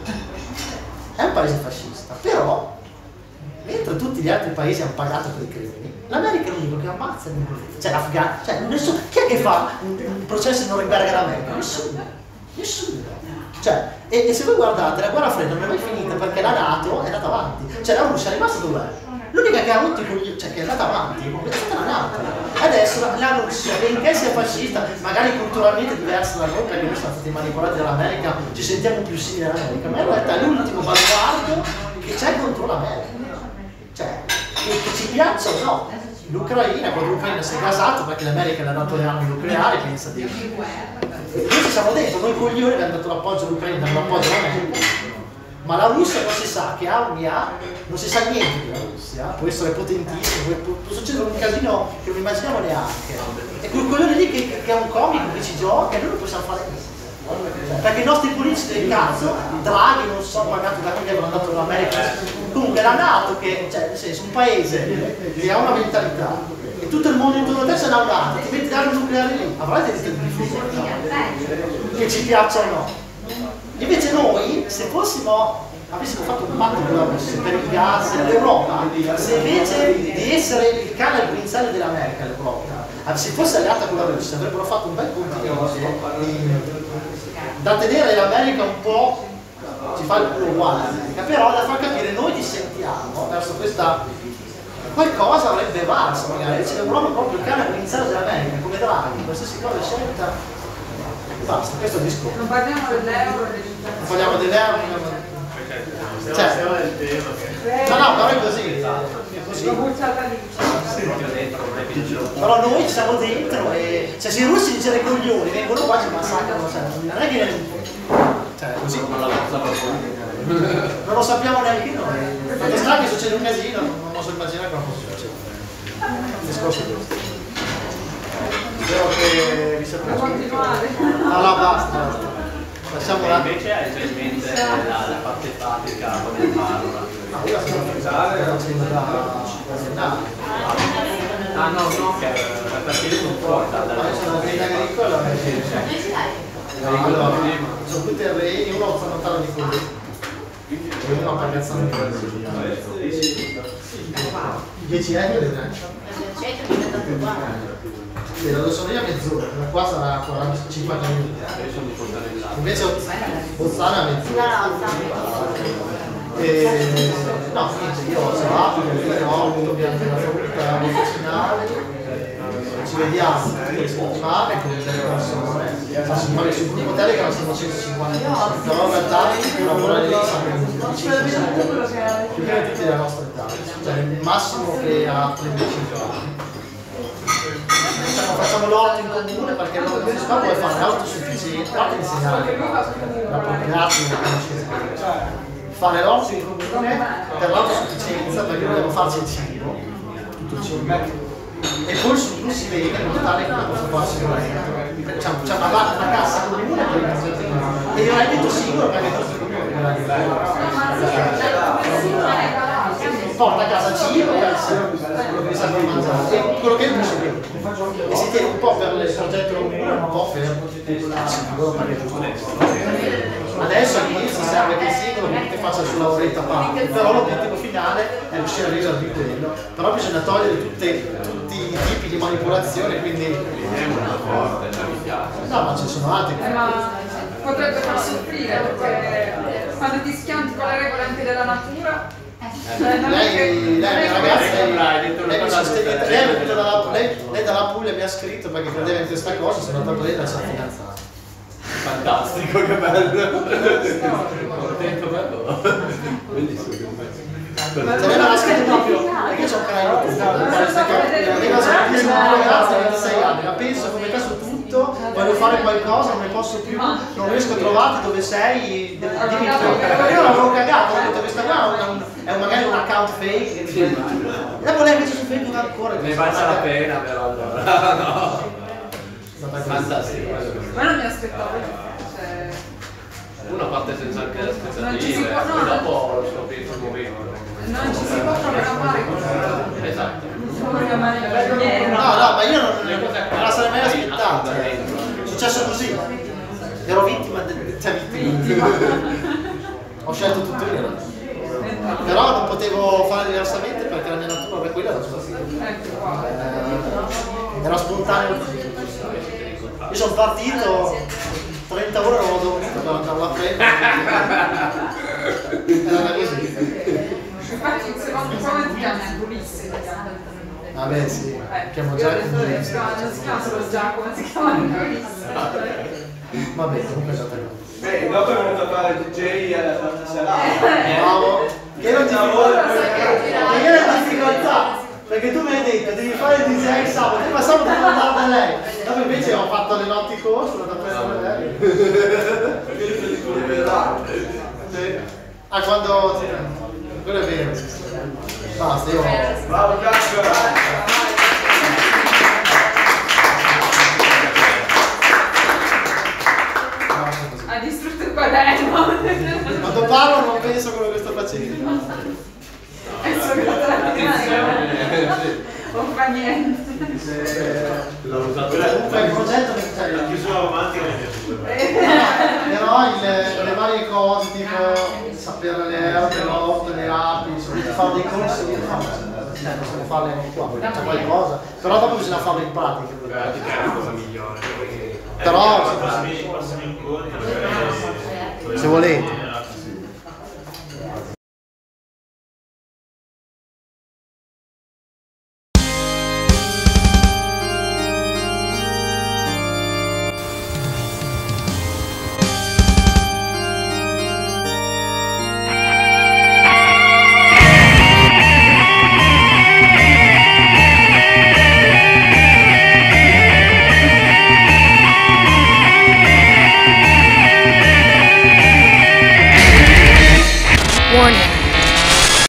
È un paese fascista, però mentre tutti gli altri paesi hanno pagato per i crimini, l'America è l'unico che ammazza, cioè l'Afghanistan, cioè nessuno, chi è che fa un, un processo in Norimberga in America? Nessuno, nessuno. Cioè, e, e se voi guardate, la guerra fredda non è mai finita perché la NATO è andata avanti, cioè la Russia è rimasta dov'è? L'unica che ha avuto i coglioni, cioè che è andata avanti, è stata la NATO. Adesso la, la Russia, benché sia fascista, magari culturalmente diversa da noi, perché noi siamo stati manipolati dall'America, ci sentiamo più simili all'America, ma in realtà è l'ultimo baluardo che c'è contro l'America. Cioè, che, che ci piaccia o no. L'Ucraina, quando l'Ucraina si è gasato perché l'America le ha dato le armi nucleari, pensa di. E noi ci siamo dentro, noi coglioni abbiamo dato l'appoggio all'Ucraina, abbiamo l'appoggio all'America. Ma la Russia non si sa che armi ha, non si sa niente della Russia, può essere potentissimo, può, può succedere un casino che non immaginiamo neanche. E quel coglione lì che, che è un comico che ci gioca e noi non possiamo fare niente. Perché i nostri politici del cazzo, Draghi non so pagato da quelli che avevano dato l'America. Comunque la NATO che, cioè nel senso, un paese che ha una mentalità e tutto il mondo intorno a te se n'ha un'arma, ti metti l'arma nucleare lì, avrai diritto di difesa, che ci piaccia o no. Invece noi, se fossimo, avessimo fatto un patto con la Russia per il gas, l'Europa, se invece di essere il cane al guinzaglio dell'America, l'Europa, se fosse alleata con la Russia, avrebbero fatto un bel puntino da tenere l'America un po', ci fa il culo uguale all'America, però da far capire noi dissentiamo verso questa, qualcosa avrebbe valso, magari invece l'Europa è proprio il cane al guinzaglio dell'America, come Draghi, qualsiasi cosa scelta. Basta, questo è il discorso. Non parliamo dell'euro, non parliamo dell'euro, cioè, no, no, però è così. L'ho buttata lì. Però noi siamo dentro e. Cioè se i russi dicano i coglioni, vengono qua e ci massacrano, cioè, non è che. Cioè, così. Non lo sappiamo neanche noi. Quando sta che succede un casino, non posso immaginare cosa possa succedere. Il discorso è questo. Spero che vi sappiate continuare. No, no, basta, basta. Lasciamo là. Invece hai già in mente la, la parte pratica come farla? No, io la sto pensare, la da Ah no, no, che perché io sono fuori dalla. Ma io sono un'azienda agricola, sono due terreni, uno fa notare di quelli. E uno a pagazzare di quelli. dieci euro? Il centro è diventato uguale. Beh, lo sono io a mezz'ora, da qua sarà quaranta cinquanta minuti. Invece Bolzano è a mezz'ora. E, no, niente, io sono apro, no, dobbiamo andare a frutta finale. Ci vediamo tutte le settimane con delle persone. Faccio fare sul gruppo Telegram sono centocinquanta persone, però in realtà lavorare lì siamo più che tutti della nostra età, cioè il massimo che ha trentacinque anni. Diciamo, facciamo l'orto in comune perché l'università vuole fare l'autosufficienza, a parte insegnare l'appropriato, la conoscenza, fare l'orto in comune per l'autosufficienza perché dobbiamo farci il cibo, tutto il cibo. E poi su cui si vede in modo tale che non posso farsi veramente. C'è una, una cassa comune e il reddito singolo perché tutti porta a casa cibo e quello che non si vede. E si tiene un po' per il progetto comune, un po' per il singolo perché adesso all'inizio serve che il singolo che faccia il suo lavoretta a parte, però l'obiettivo finale è riuscire a vivere di quello. Però bisogna togliere tutte, tutti i tipi di manipolazione, quindi no, ma ci sono altri. Eh, ma potrebbe far soffrire perché quando ti schianti con le regole anche della natura. Lei, lei ragazzi, lei dalla Puglia mi ha scritto perché credeva in questa cosa, sono andato lì da essere fidanzato. Fantastico, che bello! Contento bello! Bellissimo. Se me l'ha scritto proprio perché c'è un canale YouTube, una ragazza di ventisei anni, la penso come te su tutto, voglio fare qualcosa, non ne posso più, non riesco a trovarti dove sei, dimmi tu. Io l'avevo cagato, ho detto questa qua è, un, è magari un account fake, e dopo lei invece su Facebook ancora. Ne valsa la pena però allora. No. Fantastico. Ma non mi aspettavo. Cioè... Uno parte senza anche le aspettative, ci si può, no, poi dopo scopri il momento. Non ci si può programmare con esatto. No, no, ma io non, non la sarei mai aspettata. È successo così. Ero vittima del. Cioè vittima. Ho scelto tutto io. Però non potevo fare diversamente perché la mia natura era quella, era spontaneo. Io sono partito, trenta ore non ho dormito per andare a prendere. Era così. Infatti il secondo come ti chiami? Ulisse. Vabbè sì, eh, chiamo Giacomo. Non si chiama solo Giacomo, si chiama Ulisse. Vabbè, comunque è stata così. Beh, dopo è venuto a fare il D J alla quarta serata. Bravo. Che ero in difficoltà. Perché tu mi hai detto devi fare il D J sabato, ma sabato devo andare da lei. Dopo invece ho fatto le notti corso, sono andato a prendere lei. Ah, quando. Quello è vero. Basta, io. Bravo Giacomo. Ha distrutto il quaderno. Quando parlo non penso a quello che sto facendo. Penso che non fa niente. L'ho usato Comunque il progetto che c'è la chiusura romantica mi è piaciuta. però il, le varie cose tipo sapere le erbe, l'orto, le api, bisogna fare dei corsi io faccio, cioè possiamo farle qua, c'è qualcosa, però dopo bisogna farlo in pratica. In pratica è la cosa migliore. Però se volete.